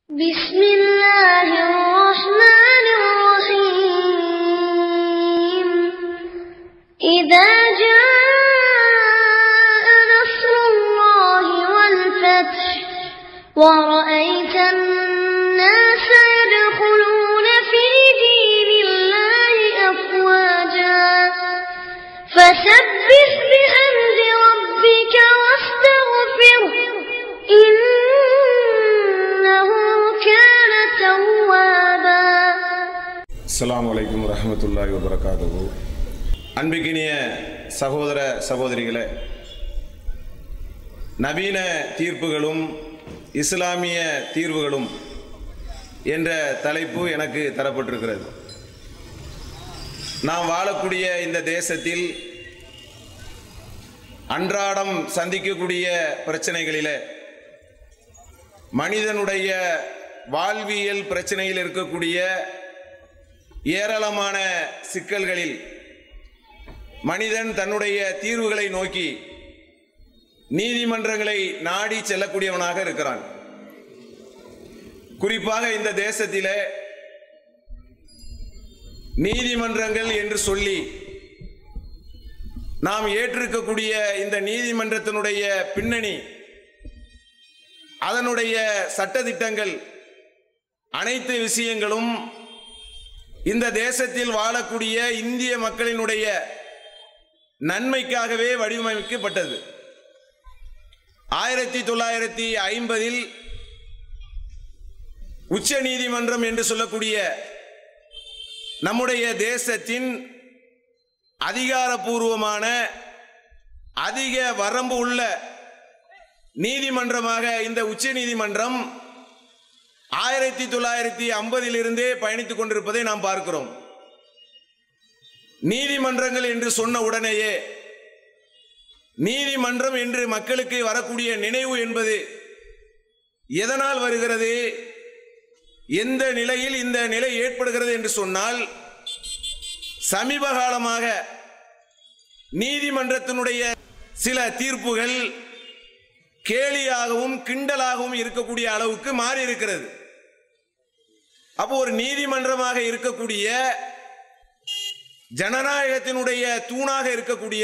بسم الله الرحمن الرحيم إذا جاء نصر الله والفتح ورأيت الناس يدخلون في دين الله أفواجا فسبح بحمد ربك واستغفره إنه كان توابا. அஸ்ஸலாமு அலைக்கும் வரஹ்மத்துல்லாஹி வபரகாத்துஹு. அன்பிக்கினிய சகோதர சகோதரிகளே, நவீன தீர்ப்புகளும் இஸ்லாமிய தீர்வுகளும் என்ற தலைப்பு எனக்கு தரப்பட்டிருக்கிறது. நாம் வாழக்கூடிய இந்த தேசத்தில் அன்றாடம் சந்திக்கக்கூடிய பிரச்சனைகளில் மனிதனுடைய வாழ்வியல் பிரச்சனையில் இருக்கக்கூடிய ஏராளமான சிக்கல்களில் மனிதன் தன்னுடைய தீர்வுகளை நோக்கி நீதிமன்றங்களை நாடி செல்லக்கூடியவனாக இருக்கிறான். குறிப்பாக இந்த தேசத்திலே நீதிமன்றங்கள் என்று சொல்லி நாம் ஏற்றிருக்கக்கூடிய இந்த நீதிமன்றத்தினுடைய பின்னணி, அதனுடைய சட்டதிட்டங்கள், அனைத்து விஷயங்களும் இந்த தேசத்தில் வாழக்கூடிய இந்திய மக்களினுடைய நன்மைக்காகவே வடிவமைக்கப்பட்டது. 1950 உச்ச நீதிமன்றம் என்று சொல்லக்கூடிய நம்முடைய தேசத்தின் அதிகாரப்பூர்வமான அதிக வரம்பு உள்ள நீதிமன்றமாக இந்த உச்ச நீதிமன்றம் 1950 பயணித்துக் கொண்டிருப்பதை நாம் பார்க்கிறோம். நீதிமன்றங்கள் என்று சொன்ன உடனேயே நீதிமன்றம் என்று மக்களுக்கு வரக்கூடிய நினைவு என்பது எதனால் வருகிறது, எந்த நிலையில் இந்த நிலை ஏற்படுகிறது என்று சொன்னால், சமீப காலமாக நீதிமன்றத்தினுடைய சில தீர்ப்புகள் கேலியாகவும் கிண்டலாகவும் இருக்கக்கூடிய அளவுக்கு மாறி இருக்கிறது. அப்போ ஒரு நீதிமன்றமாக இருக்கக்கூடிய, ஜனநாயகத்தினுடைய தூணாக இருக்கக்கூடிய,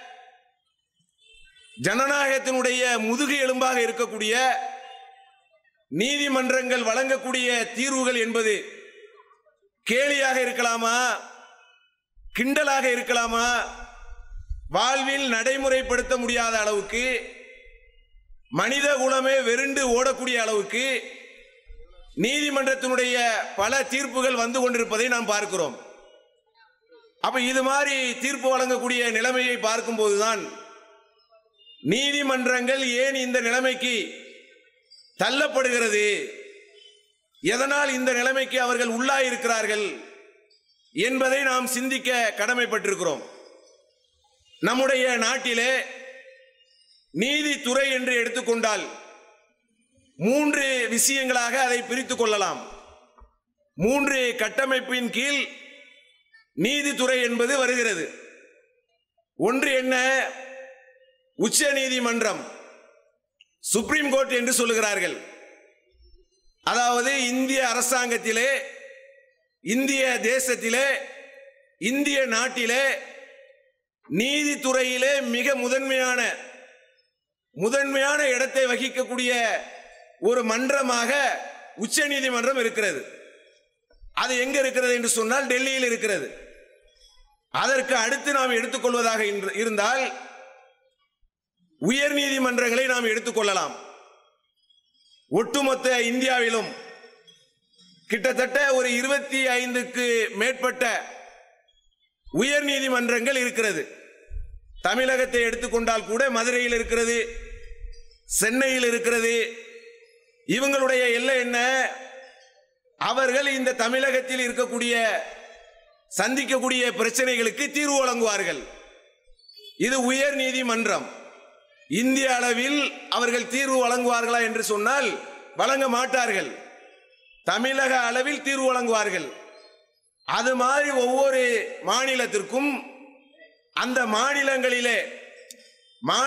ஜனநாயகத்தினுடைய முதுகு எலும்பாக இருக்கக்கூடிய நீதிமன்றங்கள் வழங்கக்கூடிய தீர்வுகள் என்பது கேலியாக இருக்கலாமா, கிண்டலாக இருக்கலாமா, வாழ்வில் நடைமுறைப்படுத்த முடியாத அளவுக்கு, மனித குலமே வெறுண்டு ஓடக்கூடிய அளவுக்கு நீதிமன்றத்தினுடைய பல தீர்ப்புகள் வந்து கொண்டிருப்பதை நாம் பார்க்கிறோம். அப்ப இது மாதிரி தீர்ப்பு வழங்கக்கூடிய நிலைமையை பார்க்கும்போதுதான் நீதிமன்றங்கள் ஏன் இந்த நிலைமைக்கு தள்ளப்படுகிறது, எதனால் இந்த நிலைமைக்கு அவர்கள் உள்ளாயிருக்கிறார்கள் என்பதை நாம் சிந்திக்க கடமைப்பட்டிருக்கிறோம். நம்முடைய நாட்டிலே நீதித்துறை என்று எடுத்துக்கொண்டால் 3 விஷயங்களாக அதை பிரித்துக் கொள்ளலாம். 3 கட்டமைப்பின் கீழ் நீதித்துறை என்பது வருகிறது. ஒன்று என்ன? உச்ச நீதிமன்றம், சுப்ரீம் கோர்ட் என்று சொல்லுகிறார்கள். அதாவது இந்திய அரசாங்கத்திலே, இந்திய தேசத்திலே, இந்திய நாட்டிலே நீதித்துறையிலே மிக முதன்மையான இடத்தை வகிக்கக்கூடிய ஒரு மன்றமாக உச்ச நீதிமன்றம் இருக்கிறது. அது எங்க இருக்கிறது என்று சொன்னால் டெல்லியில் இருக்கிறது. அதற்கு அடுத்து நாம் எடுத்துக்கொள்வதாக இருந்தால் உயர் நீதிமன்றங்களை நாம் எடுத்துக்கொள்ளலாம். ஒட்டுமொத்த இந்தியாவிலும் கிட்டத்தட்ட ஒரு 25க்கு மேற்பட்ட உயர் நீதிமன்றங்கள் இருக்கிறது. தமிழகத்தை எடுத்துக்கொண்டால் கூட மதுரையில் இருக்கிறது, சென்னையில் இருக்கிறது. இவங்களுடைய எல்லை என்ன? அவர்கள் இந்த தமிழகத்தில் இருக்கக்கூடிய சந்திக்கக்கூடிய பிரச்சனைகளுக்கு தீர்வு வழங்குவார்கள். இது உயர் நீதிமன்றம். இந்திய அளவில் அவர்கள் தீர்வு வழங்குவார்களா என்று சொன்னால் வழங்க மாட்டார்கள். தமிழக அளவில் தீர்வு வழங்குவார்கள். அது மாதிரி ஒவ்வொரு மாநிலத்திற்கும் அந்த மாநிலங்களிலே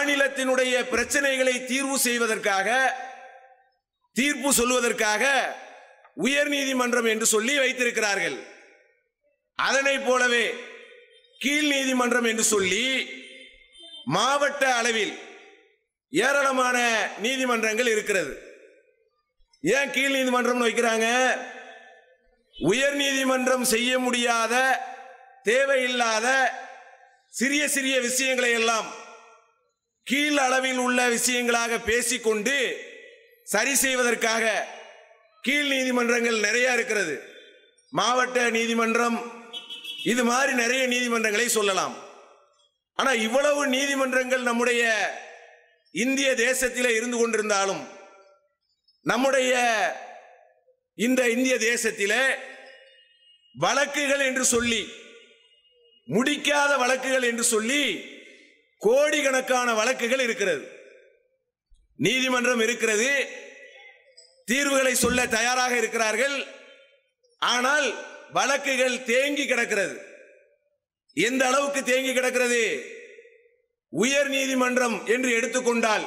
மாநிலத்தினுடைய பிரச்சனைகளை தீர்வு செய்வதற்காக, தீர்ப்பு சொல்வதற்காக உயர் நீதிமன்றம் என்று சொல்லி வைத்திருக்கிறார்கள். அதனை போலவே கீழ் நீதிமன்றம் என்று சொல்லி மாவட்ட அளவில் ஏராளமான நீதிமன்றங்கள் இருக்கிறது. ஏன் கீழ் நீதிமன்றம் வைக்கிறாங்க? உயர் நீதிமன்றம் செய்ய முடியாத தேவையில்லாத சிறிய சிறிய விஷயங்களை எல்லாம் கீழ் அளவில் உள்ள விஷயங்களாக பேசிக்கொண்டு சரி செய்வதற்காக கீழ் நீதிமன்றங்கள் நிறைய இருக்கிறது. மாவட்ட நீதிமன்றம் இது மாதிரி நிறைய நீதிமன்றங்களை சொல்லலாம். ஆனா இவ்வளவு நீதிமன்றங்கள் நம்முடைய இந்திய தேசத்திலே இருந்து கொண்டிருந்தாலும் நம்முடைய இந்த இந்திய தேசத்திலே வழக்குகள் என்று சொல்லி முடிக்காத வழக்குகள் என்று சொல்லி கோடிக்கணக்கான வழக்குகள் இருக்கிறது. நீதிமன்றம் இருக்கிறது, தீர்வுகளை சொல்ல தயாராக இருக்கிறார்கள். ஆனால் வழக்குகள் தேங்கி கிடக்கிறது. எந்த அளவுக்கு தேங்கி கிடக்கிறது? உயர் நீதிமன்றம் என்று எடுத்துக்கொண்டால்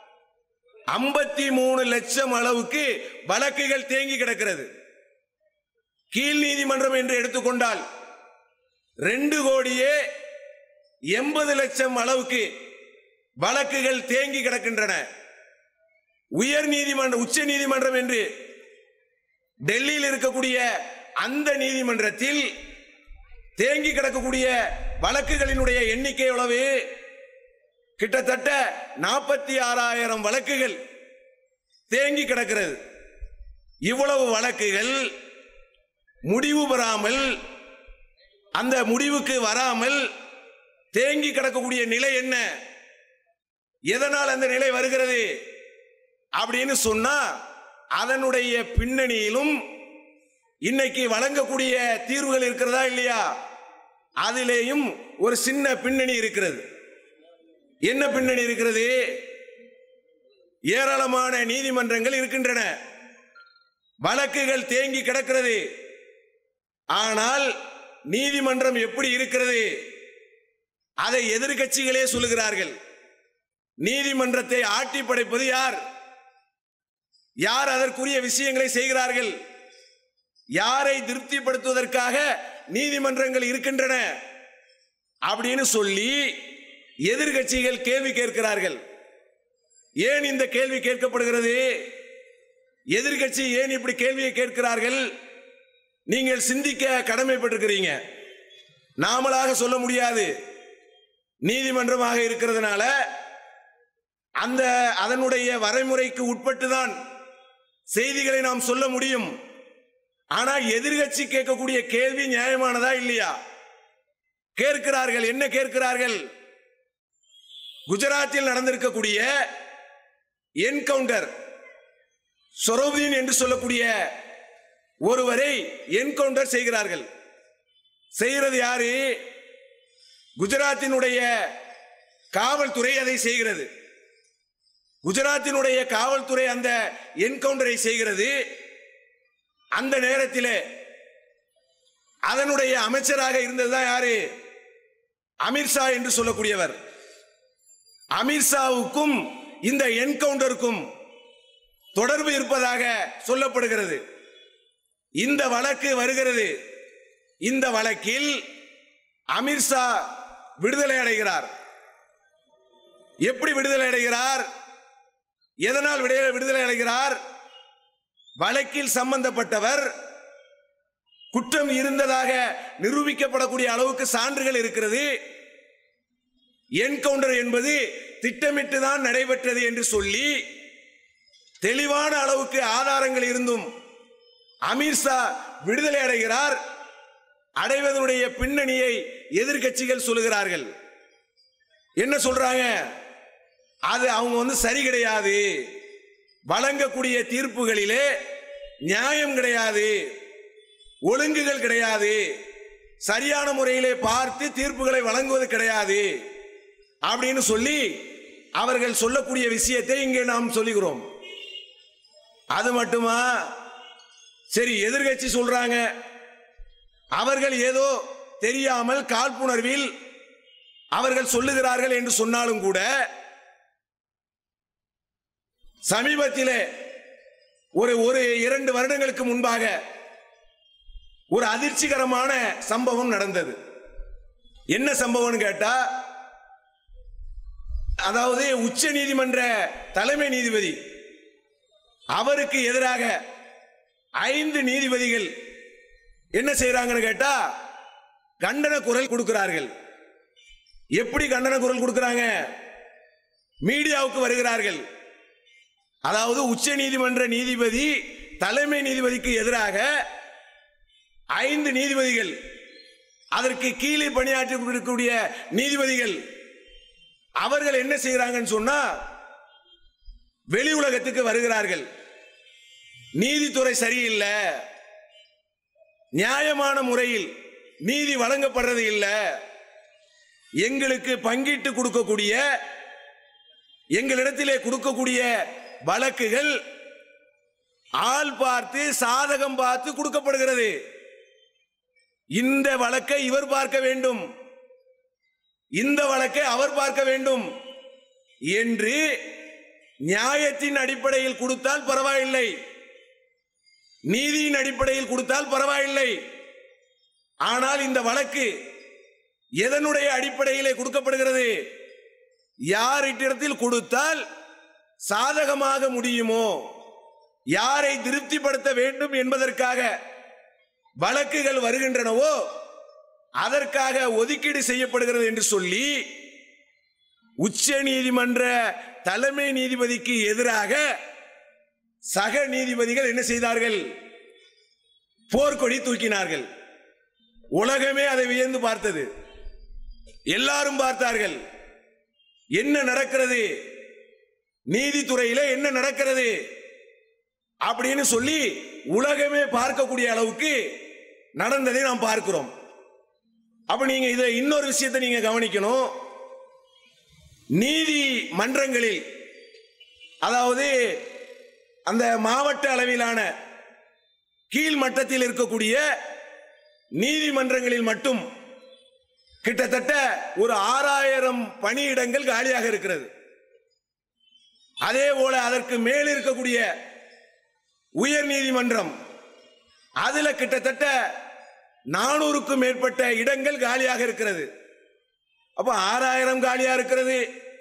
53 லட்சம் அளவுக்கு வழக்குகள் தேங்கி கிடக்கிறது. கீழ் நீதிமன்றம் என்று எடுத்துக்கொண்டால் 2,80,00,000 அளவுக்கு வழக்குகள் தேங்கி கிடக்கின்றன. உயர் நீதிமன்றம் உச்ச நீதிமன்றம் என்று டெல்லியில் இருக்கக்கூடிய அந்த நீதிமன்றத்தில் தேங்கி கிடக்கக்கூடிய வழக்குகளினுடைய எண்ணிக்கை எவ்வளவு? கிட்டத்தட்ட 46,000 வழக்குகள் தேங்கி கிடக்கிறது. இவ்வளவு வழக்குகள் முடிவு பெறாமல், அந்த முடிவுக்கு வராமல் தேங்கி கிடக்கக்கூடிய நிலை என்ன? எதனால் அந்த நிலை வருகிறது அப்படின்னு சொன்னா அதனுடைய பின்னணியிலும் இன்னைக்கு வழங்கக்கூடிய தீர்வுகள் இருக்கிறதா இல்லையா? அதிலேயும் ஒரு சின்ன பின்னணி இருக்கிறது. என்ன பின்னணி இருக்கிறது? ஏராளமான நீதிமன்றங்கள் இருக்கின்றன, வழக்குகள் தேங்கி கிடக்கிறது. ஆனால் நீதிமன்றம் எப்படி இருக்கிறது? அதை எதிர்க்கட்சிகளே சொல்லுகிறார்கள். நீதிமன்றத்தை ஆட்டி படைப்பது யார்? யார் அதற்குரிய விஷயங்களை செய்கிறார்கள்? யாரை திருப்திப்படுத்துவதற்காக நீதிமன்றங்கள் இருக்கின்றன அப்படின்னு சொல்லி எதிர்க்கட்சிகள் கேள்வி கேட்கிறார்கள். ஏன் இந்த கேள்வி கேட்கப்படுகிறது? எதிர்க்கட்சி ஏன் இப்படி கேள்வியை கேட்கிறார்கள்? நீங்கள் சிந்திக்க கடமைப்பட்டிருக்கிறீங்க. நாமளாக சொல்ல முடியாது. நீதிமன்றமாக இருக்கிறதுனால அந்த அதனுடைய வரைமுறைக்கு உட்பட்டுதான் செய்திகளை நாம் சொல்ல முடியும். ஆனால் எதிர்க்கட்சி கேட்கக்கூடிய கேள்வி நியாயமானதா இல்லையா? கேட்கிறார்கள். என்ன கேட்கிறார்கள்? குஜராத்தில் நடந்திருக்கக்கூடிய என்கவுண்டர், சொரோபுதீன் என்று சொல்லக்கூடிய ஒருவரை என்கவுண்டர் செய்கிறார்கள். செய்கிறது யாரு? குஜராத்தினுடைய காவல்துறை அதை செய்கிறது. குஜராத்தினுடைய காவல்துறை அந்த என்கவுண்டரை செய்கிறது. அந்த நேரத்தில் அதனுடைய அமைச்சராக இருந்ததுதான் யாரு? அமித்ஷா என்று சொல்லக்கூடியவர். அமித்ஷாவுக்கும் இந்த என்கவுண்டருக்கும் தொடர்பு இருப்பதாக சொல்லப்படுகிறது. இந்த வழக்கு வருகிறது. இந்த வழக்கில் அமித்ஷா விடுதலை அடைகிறார். எப்படி விடுதலை அடைகிறார்? எதனால் விடுதலை அடைகிறார்? வழக்கில் சம்பந்தப்பட்டவர் குற்றம் இருந்ததாக நிரூபிக்கப்படக்கூடிய அளவுக்கு சான்றுகள் இருக்கிறது. என்கவுண்டர் என்பது திட்டமிட்டுதான் நடைபெற்றது என்று சொல்லி தெளிவான அளவுக்கு ஆதாரங்கள் இருந்தும் அமித்ஷா விடுதலை அடைகிறார். அடைவதனுடைய பின்னணியை எதிர்க்கட்சிகள் சொல்லுகிறார்கள். என்ன சொல்றாங்க? அது அவங்க சரி கிடையாது, வழங்கக்கூடிய தீர்ப்புகளிலே நியாயம் கிடையாது, ஒழுங்குகள் கிடையாது, சரியான முறையிலே பார்த்து தீர்ப்புகளை வழங்குவது கிடையாது அப்படின்னு சொல்லி அவர்கள் சொல்லக்கூடிய விஷயத்தை இங்கே நாம் சொல்லுகிறோம். அது மட்டுமா? சரி, எதிர்க்கட்சி சொல்றாங்க, அவர்கள் ஏதோ தெரியாமல் காழ்ப்புணர்வில் அவர்கள் சொல்லுகிறார்கள் என்று சொன்னாலும் கூட சமீபத்திலே ஒரு 2 வருடங்களுக்கு முன்பாக ஒரு அதிர்ச்சிகரமான சம்பவம் நடந்தது. என்ன சம்பவம் கேட்டா, அதாவது உச்ச நீதிமன்ற தலைமை நீதிபதி அவருக்கு எதிராக 5 நீதிபதிகள் என்ன செய்யறாங்கன்னு கேட்டா கண்டன குரல் கொடுக்கிறார்கள். எப்படி கண்டன குரல் கொடுக்கிறாங்க? மீடியாவுக்கு வருகிறார்கள். அதாவது உச்ச நீதிமன்ற நீதிபதி தலைமை நீதிபதிக்கு எதிராக 5 நீதிபதிகள், அதற்கு கீழே பணியாற்றி கொண்டிருக்கக்கூடிய நீதிபதிகள் அவர்கள் என்ன செய்கிறாங்கன்னு சொன்னா வெளி உலகத்துக்கு வருகிறார்கள். நீதித்துறை சரியில்லை, நியாயமான முறையில் நீதி வழங்கப்படுறது இல்லை, எங்களுக்கு பங்கிட்டு கொடுக்கக்கூடிய, எங்களிடத்திலே கொடுக்கக்கூடிய வழக்குகள் ஆள் பார்த்து சாதகம் பார்த்து கொடுக்கப்படுகிறது, இந்த வழக்கை இவர் பார்க்க வேண்டும், இந்த வழக்கை அவர் பார்க்க வேண்டும் என்று நியாயத்தின் அடிப்படையில் கொடுத்தால் பரவாயில்லை, நீதியின் அடிப்படையில் கொடுத்தால் பரவாயில்லை. ஆனால் இந்த வழக்கு எதனுடைய அடிப்படையிலே கொடுக்கப்படுகிறது? யாரிடத்தில் கொடுத்தால் சாதகமாக முடியுமோ, யாரை திருப்திப்படுத்த வேண்டும் என்பதற்காக வழக்குகள் வருகின்றனவோ அதற்காக ஒதுக்கீடு செய்யப்படுகிறது என்று சொல்லி உச்ச நீதிமன்ற தலைமை நீதிபதிக்கு எதிராக சக நீதிபதிகள் என்ன செய்தார்கள்? போர்க்கொடி தூக்கினார்கள். உலகமே அதை வியந்து பார்த்தது. எல்லாரும் பார்த்தார்கள், என்ன நடக்கிறது, நீதித்துறையில என்ன நடக்கிறது அப்படின்னு சொல்லி உலகமே பார்க்கக்கூடிய அளவுக்கு நடந்ததை நாம் பார்க்கிறோம். அப்ப நீங்க இதை இன்னொரு விஷயத்தை நீங்க கவனிக்கணும். நீதிமன்றங்களில், அதாவது அந்த மாவட்ட அளவிலான கீழ் மட்டத்தில் இருக்கக்கூடிய நீதிமன்றங்களில் மட்டும் கிட்டத்தட்ட ஒரு 6000 பணியிடங்கள் காலியாக இருக்கிறது. அதே போல அதற்கு மேல் இருக்கக்கூடிய உயர் நீதிமன்றம், அதுல கிட்டத்தட்ட 400க்கும் மேற்பட்ட இடங்கள் காலியாக இருக்கிறது. அப்ப 6000 காலியாக இருக்கிறது,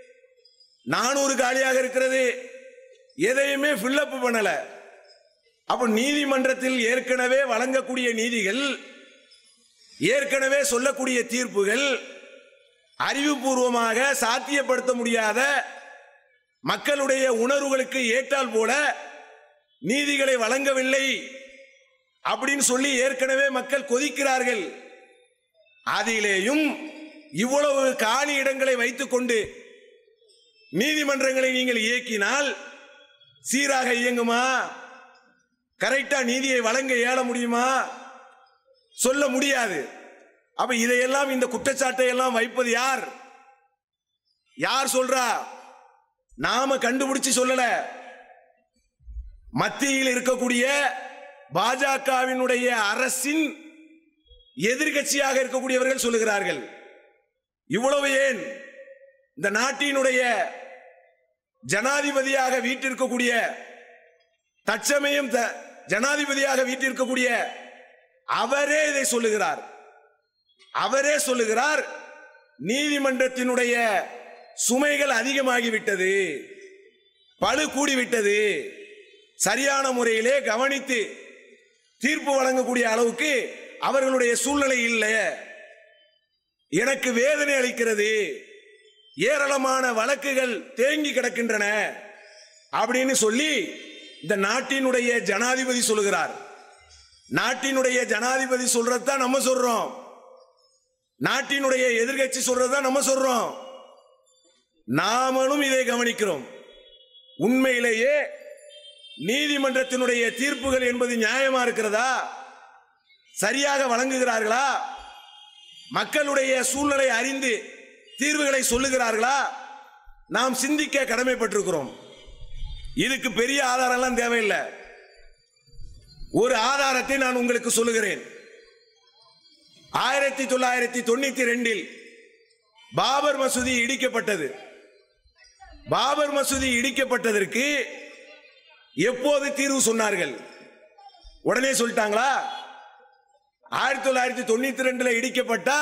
400 காலியாக இருக்கிறது, எதையுமே ஃபில்லப் பண்ணல. அப்ப நீதிமன்றத்தில் ஏற்கனவே வழங்கக்கூடிய நீதிகள், ஏற்கனவே சொல்லக்கூடிய தீர்ப்புகள் அறிவுபூர்வமாக சாத்தியப்படுத்த முடியாத, மக்களுடைய உணர்வுகளுக்கு ஏற்றால் போல நீதிகளை வழங்கவில்லை அப்படின்னு சொல்லி ஏற்கனவே மக்கள் கொதிக்கிறார்கள். அதிலேயும் இவ்வளவு காலி இடங்களை வைத்துக் கொண்டு நீதிமன்றங்களை நீங்கள் இயக்கினால் சீராக இயங்குமா? கரெக்டா நீதியை வழங்க இயல முடியுமா? சொல்ல முடியாது. அப்ப இதையெல்லாம், இந்த குற்றச்சாட்டை எல்லாம் வைப்பது யார்? யார் சொல்றா? நாம கண்டுபிடிச்சு சொல்லல. மத்தியில் இருக்கக்கூடிய பாஜகவினுடைய அரசின் எதிர்கட்சியாக இருக்கக்கூடியவர்கள் சொல்லுகிறார்கள். இவ்வளவு ஏன், இந்த நாட்டினுடைய ஜனாதிபதியாக வீட்டிற்கக்கூடிய, தற்சமயம் ஜனாதிபதியாக வீட்டிற்கக்கூடிய அவரே இதை சொல்லுகிறார். அவரே சொல்லுகிறார், நீதிமன்றத்தினுடைய சுமைகள் அதிகமாகிவிட்டது, பளு கூடிவிட்டது, சரியான முறையிலே கவனித்து தீர்ப்பு வழங்கக்கூடிய அளவுக்கு அவர்களுடைய சூழ்நிலை இல்லை, எனக்கு வேதனை அளிக்கிறது, ஏராளமான வழக்குகள் தேங்கி கிடக்கின்றன அப்படின்னு சொல்லி இந்த நாட்டினுடைய ஜனாதிபதி சொல்லுகிறார். நாட்டினுடைய ஜனாதிபதி சொல்றதுதான் நம்ம சொல்றோம், நாட்டினுடைய எதிர்கட்சி சொல்றதுதான் நம்ம சொல்றோம். நாமளும் இதை கவனிக்கிறோம். உண்மையிலேயே நீதிமன்றத்தினுடைய தீர்ப்புகள் என்பது நியாயமா இருக்கிறதா? சரியாக வழங்குகிறார்களா? மக்களுடைய சூழ்நிலை அறிந்து தீர்வுகளை சொல்லுகிறார்களா? நாம் சிந்திக்க கடமைப்பட்டிருக்கிறோம். இதுக்கு பெரிய ஆதாரம் எல்லாம் தேவையில்லை. ஒரு ஆதாரத்தை நான் உங்களுக்கு சொல்லுகிறேன். 1992 பாபர் மசூதி இடிக்கப்பட்டது. பாபர் மசூதி இடிக்கப்பட்டதற்கு எப்போது தீர்வு சொன்னார்கள்? உடனே சொல்லிட்டாங்களா? 1992 இடிக்கப்பட்டா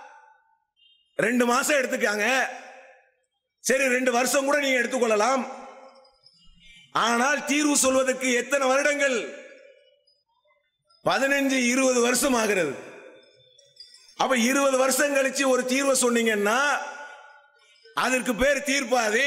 2 மாசம் எடுத்துக்காங்க. சரி, 2 வருஷம் கூட நீங்க எடுத்துக்கொள்ளலாம். ஆனால் தீர்வு சொல்வதற்கு எத்தனை வருடங்கள்? 15-20 வருஷம் ஆகிறது. அப்ப 20 வருஷம் கழிச்சு ஒரு தீர்வை சொன்னீங்கன்னா அதற்கு பேர் தீர்ப்பாது.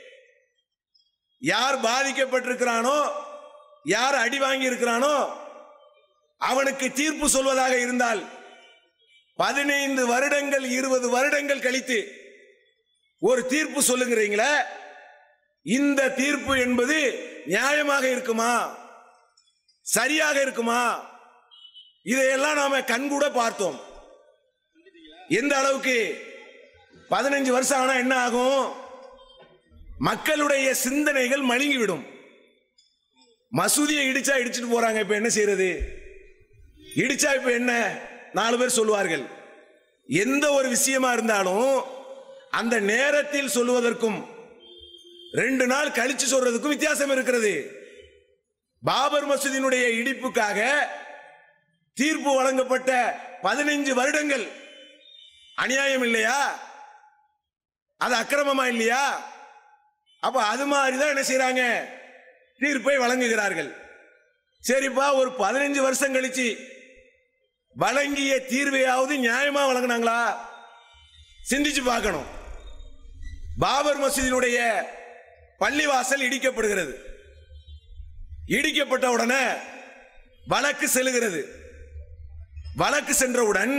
யார் பாதிக்கப்பட்டிருக்கிறானோ, யார் அடி வாங்கி இருக்கிறானோ அவனுக்கு தீர்ப்பு சொல்வதாக இருந்தால் 15 வருடங்கள் 20 வருடங்கள் கழித்து ஒரு தீர்ப்பு சொல்லுங்கிறீங்களே, இந்த தீர்ப்பு என்பது நியாயமாக இருக்குமா? சரியாக இருக்குமா? இதையெல்லாம் நாம கண்கூட பார்த்தோம். எந்த அளவுக்கு 15 வருஷம் ஆனா என்ன ஆகும்? மக்களுடைய சிந்தனைகள் மழுங்கிவிடும். மசூதியை இடிச்சா இடிச்சிட்டு போறாங்க, இப்ப என்ன செய்யறது? இடிச்சா இப்ப என்ன? 4 பேர் சொல்லுவார்கள். எந்த ஒரு விஷயமா இருந்தாலும் அந்த நேரத்தில் சொல்லுவதற்கும் 2 நாள் கழிச்சு சொல்றதுக்கும் வித்தியாசம் இருக்கிறது. பாபர் மசூதியினுடைய இடிப்புக்காக தீர்ப்பு வழங்கப்பட்ட 15 வருடங்கள் அநியாயம் இல்லையா? அது அக்கிரமமா இல்லையா? அப்ப அது மாதிரிதான் என்ன செய்யறாங்க? தீர்ப்பை வழங்குகிறார்கள். சரிப்பா, ஒரு 15 வருஷம் கழிச்சு வழங்கிய தீர்வையாவது நியாயமா வழங்கினாங்களா? சிந்திச்சு பார்க்கணும். பாபர் மசூதியினுடைய பள்ளிவாசல் இடிக்கப்படுகிறது. இடிக்கப்பட்ட உடனே வழக்கு செல்லுகிறது. வழக்கு சென்றவுடன்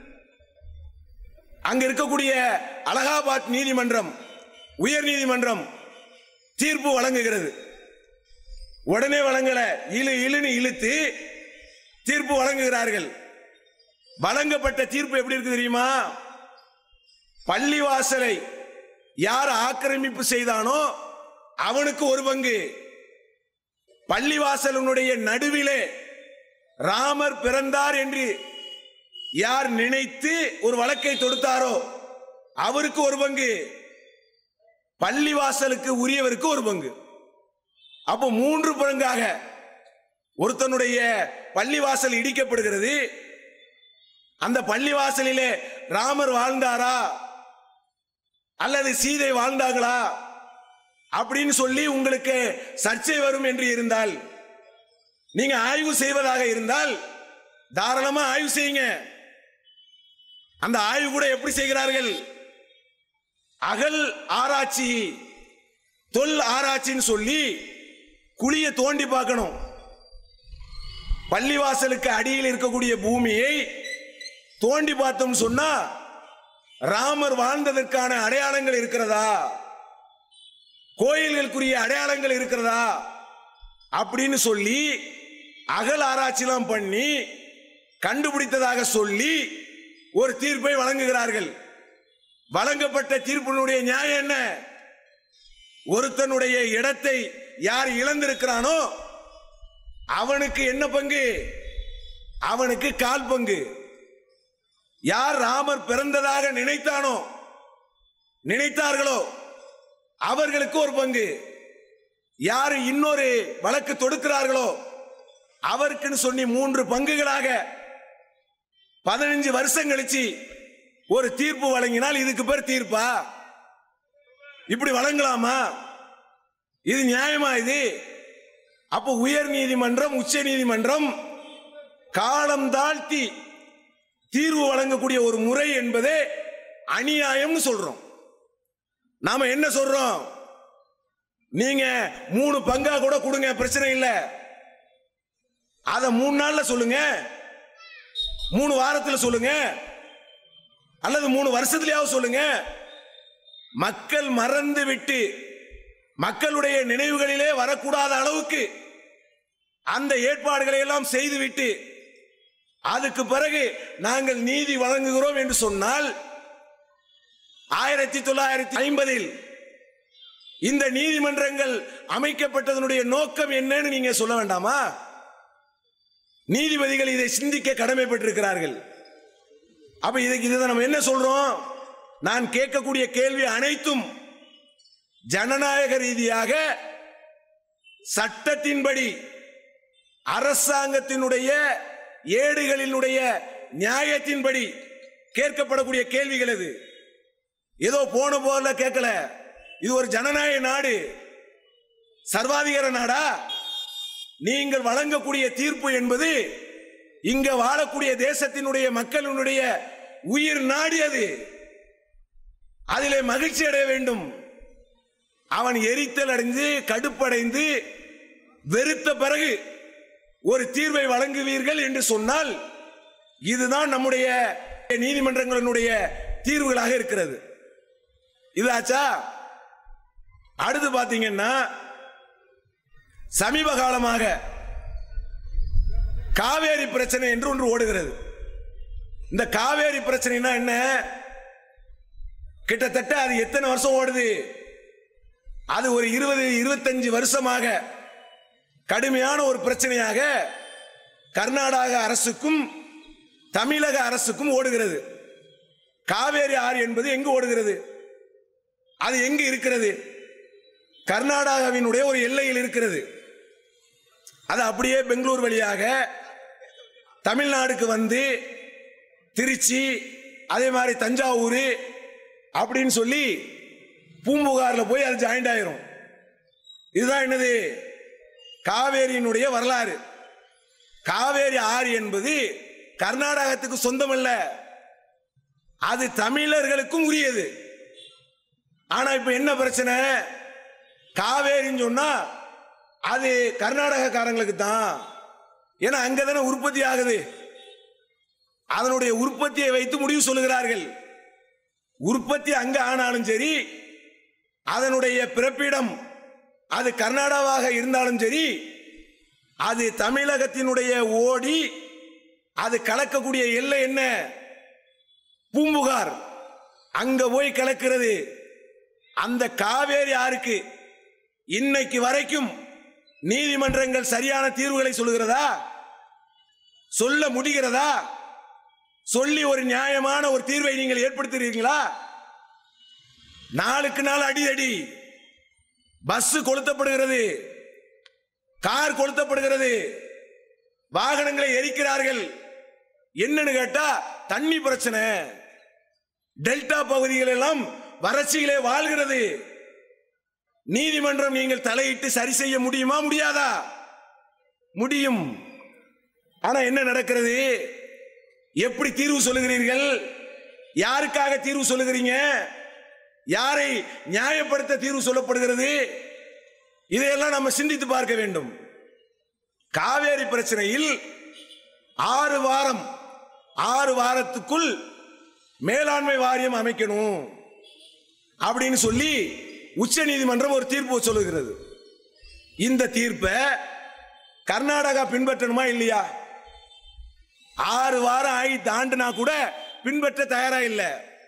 அங்க இருக்கக்கூடிய அலகாபாத் நீதிமன்றம், உயர் நீதிமன்றம் தீர்ப்பு வழங்குகிறது. உடனே வழங்கல, இழுன்னு இழுத்து தீர்ப்பு வழங்குகிறார்கள். வழங்கப்பட்ட தீர்ப்பு எப்படி இருக்கு தெரியுமா? பள்ளிவாசலை யார் ஆக்கிரமிப்பு செய்தானோ அவனுக்கு ஒரு பங்கு, பள்ளிவாசலுடைய நடுவிலே ராமர் பிறந்தார் என்று யார் நினைத்து ஒரு வழக்கை தொடுத்தாரோ அவருக்கு ஒரு பங்கு, பள்ளிவாசலுக்கு உரியவருக்கு ஒரு பங்கு. அப்போ 3 பங்காக ஒருத்தனுடைய பள்ளிவாசல் இடிக்கப்படுகிறது. அந்த பள்ளிவாசலிலே ராமர் வாழ்ந்தாரா அல்லது சீதை வாழ்ந்தார்களா அப்படின்னு சொல்லி உங்களுக்கு சர்ச்சை வரும் என்று இருந்தால், நீங்க ஆய்வு செய்வதாக இருந்தால் தாராளமா ஆய்வு செய்யுங்க. அந்த ஆய்வு கூட எப்படி செய்கிறார்கள்? அகல் ஆராய்ச்சி, தொல் ஆராய்ச்சின்னு சொல்லி குழிய தோண்டி பார்க்கணும். பள்ளிவாசலுக்கு அடியில் இருக்கக்கூடிய பூமியை தோண்டி பார்த்தோம் சொன்னா ராமர் வாழ்ந்ததற்கான அடையாளங்கள் இருக்கிறதா, கோயில்களுக்குரிய அடையாளங்கள் இருக்கிறதா அப்படின்னு சொல்லி அகல் ஆராய்ச்சிலாம் பண்ணி கண்டுபிடித்ததாக சொல்லி ஒரு தீர்ப்பை வழங்குகிறார்கள். வழங்கப்பட்ட தீர்ப்பினுடைய நியாயம் என்ன? ஒருத்தனுடைய இடத்தை யார் இழந்திருக்கிறானோ அவனுக்கு என்ன பங்கு? அவனுக்கு 1/4 பங்கு. யார் ராமர் பிறந்ததாக நினைத்தார்களோ அவர்களுக்கு ஒரு பங்கு. யார் இன்னொரு வழக்கு தொடுக்கிறார்களோ அவருக்குன்னு சொல்லி 3 பங்குகளாக 15 வருஷம் கழிச்சு ஒரு தீர்ப்பு வழங்கினால் இதுக்கு பேர் தீர்ப்பா? இப்படி வழங்கலாமா? இது நியாயமா? இது அப்போ உயர் நீதிமன்றம், உச்ச நீதிமன்றம் காலம் தாழ்த்தி தீர்வு வழங்கக்கூடிய ஒரு முறை என்பதே அநியாயம்னு சொல்றோம். நாம என்ன சொல்றோம்? நீங்க 3 பங்கா கூட கொடுங்க, பிரச்சனை இல்லை. அத 3 நாள்ல சொல்லுங்க, 3 வாரத்தில் சொல்லுங்க, அல்லது 3 வருஷத்திலேயாவது சொல்லுங்க. மக்கள் மறந்து விட்டு மக்களுடைய நினைவுகளிலே வரக்கூடாத அளவுக்கு அந்த ஏற்பாடுகளை எல்லாம் செய்துவிட்டு அதுக்கு பிறகு நாங்கள் நீதி வழங்குகிறோம் என்று சொன்னால் 1950 இந்த நீதிமன்றங்கள் அமைக்கப்பட்டதனுடைய நோக்கம் என்னன்னு நீங்க சொல்ல வேண்டாமா? நீதிபதிகள் இதை சிந்திக்க கடமைப்பட்டிருக்கிறார்கள். அப்ப இதை நம்ம என்ன சொல்றோம்? நான் கேட்கக்கூடிய கேள்வி அனைத்தும் ஜனநாயக ரீதியாக சட்டத்தின்படி அரசாங்கத்தினுடைய ஏடுகளினுடைய நியாயத்தின்படி கேட்கப்படக்கூடிய கேள்விகள் இது. ஏதோ போன போல கேட்கல. இது ஒரு ஜனநாயக நாடு, சர்வாதிகார நாடா? நீங்கள் வழங்கக்கூடிய தீர்ப்பு என்பது இங்க வாழக்கூடிய தேசத்தினுடைய மக்களினுடைய உயிர் நாடி. அது அதிலே மகிழ்ச்சி அடைய வேண்டும். அவன் எரித்தல் அடைந்து கடுப்படைந்து வெறுத்த பிறகு ஒரு தீர்வை வழங்குவீர்கள் என்று சொன்னால் இதுதான் நம்முடைய நீதிமன்றங்களினுடைய தீர்வுகளாக இருக்கிறது. இதாச்சா? அடுத்து பாத்தீங்கன்னா, சமீப காலமாக காவேரி பிரச்சனை என்று ஒன்று ஓடுகிறது. இந்த காவேரி பிரச்சனைனா என்ன? கிட்டத்தட்ட அது எத்தனை வருஷம் ஓடுது? அது ஒரு 20-25 வருஷமாக கடுமையான ஒரு பிரச்சனையாக கர்நாடக அரசுக்கும் தமிழக அரசுக்கும் ஓடுகிறது. காவேரி ஆறு என்பது எங்கு ஓடுகிறது? அது எங்கு இருக்கிறது? கர்நாடகாவினுடைய ஒரு எல்லையில் இருக்கிறது. அது அப்படியே பெங்களூர் வழியாக தமிழ்நாடுக்கு வந்து திருச்சி, அதே மாதிரி தஞ்சாவூர் அப்படின்னு சொல்லி பூம்புகார்ல போய் அது ஜாயிண்ட் ஆயிரும். இதுதான் என்னது? காவேரியினுடைய வரலாறு. காவேரி ஆறு என்பது கர்நாடகத்துக்கு சொந்தமல்ல, அது தமிழர்களுக்கும் உரியது. ஆனா இப்ப என்ன பிரச்சனை? காவேரின்னு சொன்னா அது கர்நாடகக்காரங்களுக்கு தான். ஏன்னா அங்கதானே உற்பத்தி ஆகுது. அதனுடைய உற்பத்தியை வைத்து முடிவு சொல்லுகிறார்கள். உற்பத்தி அங்க ஆனாலும் சரி, அதனுடைய பிறப்பிடம் அது கர்நாடகாவாக இருந்தாலும் சரி, அது தமிழகத்தினுடைய ஓடி அது கலக்கக்கூடிய எல்லை என்ன? பூம்புகார். அங்க போய் கலக்கிறது. அந்த காவேரி ஆறுக்கு இன்னைக்கு வரைக்கும் நீதிமன்றங்கள் சரியான தீர்வுகளை சொல்லுகிறதா? சொல்ல முடிகிறதா? சொல்லி ஒரு நியாயமான ஒரு தீர்வை நீங்கள் ஏற்படுத்துகிறீர்களா? நாளுக்கு நாள் அடிதடி. பஸ் கொளுத்தப்படுகிறது, கார் கொளுத்தப்படுகிறது, வாகனங்களை எரிக்கிறார்கள். என்னன்னு கேட்டா தண்ணி பிரச்சனை. டெல்டா பகுதிகள் எல்லாம் வறட்சியிலே வாழ்கிறது. நீதிமன்றம் நீங்கள் தலையிட்டு சரி செய்ய முடியுமா? முடியாதா? முடியும். ஆனா என்ன நடக்கிறது? எப்படி தீர்வு சொல்லுகிறீர்கள்? யாருக்காக தீர்வு சொல்லுகிறீங்க? யாரை நியாயப்படுத்த தீர்வு சொல்லப்படுகிறது? இதையெல்லாம் நம்ம சிந்தித்து பார்க்க வேண்டும். காவேரி பிரச்சனையில் 6 வாரத்துக்குள் மேலாண்மை வாரியம் அமைக்கணும் அப்படின்னு சொல்லி உச்ச நீதிமன்றம் ஒரு தீர்ப்பு சொல்லுகிறது. இந்த தீர்ப்பை கர்நாடகா பின்பற்றணுமா இல்லையா? 6 வாரம் ஆகி தாண்டினா கூட பின்பற்ற தயாரா இல்லை.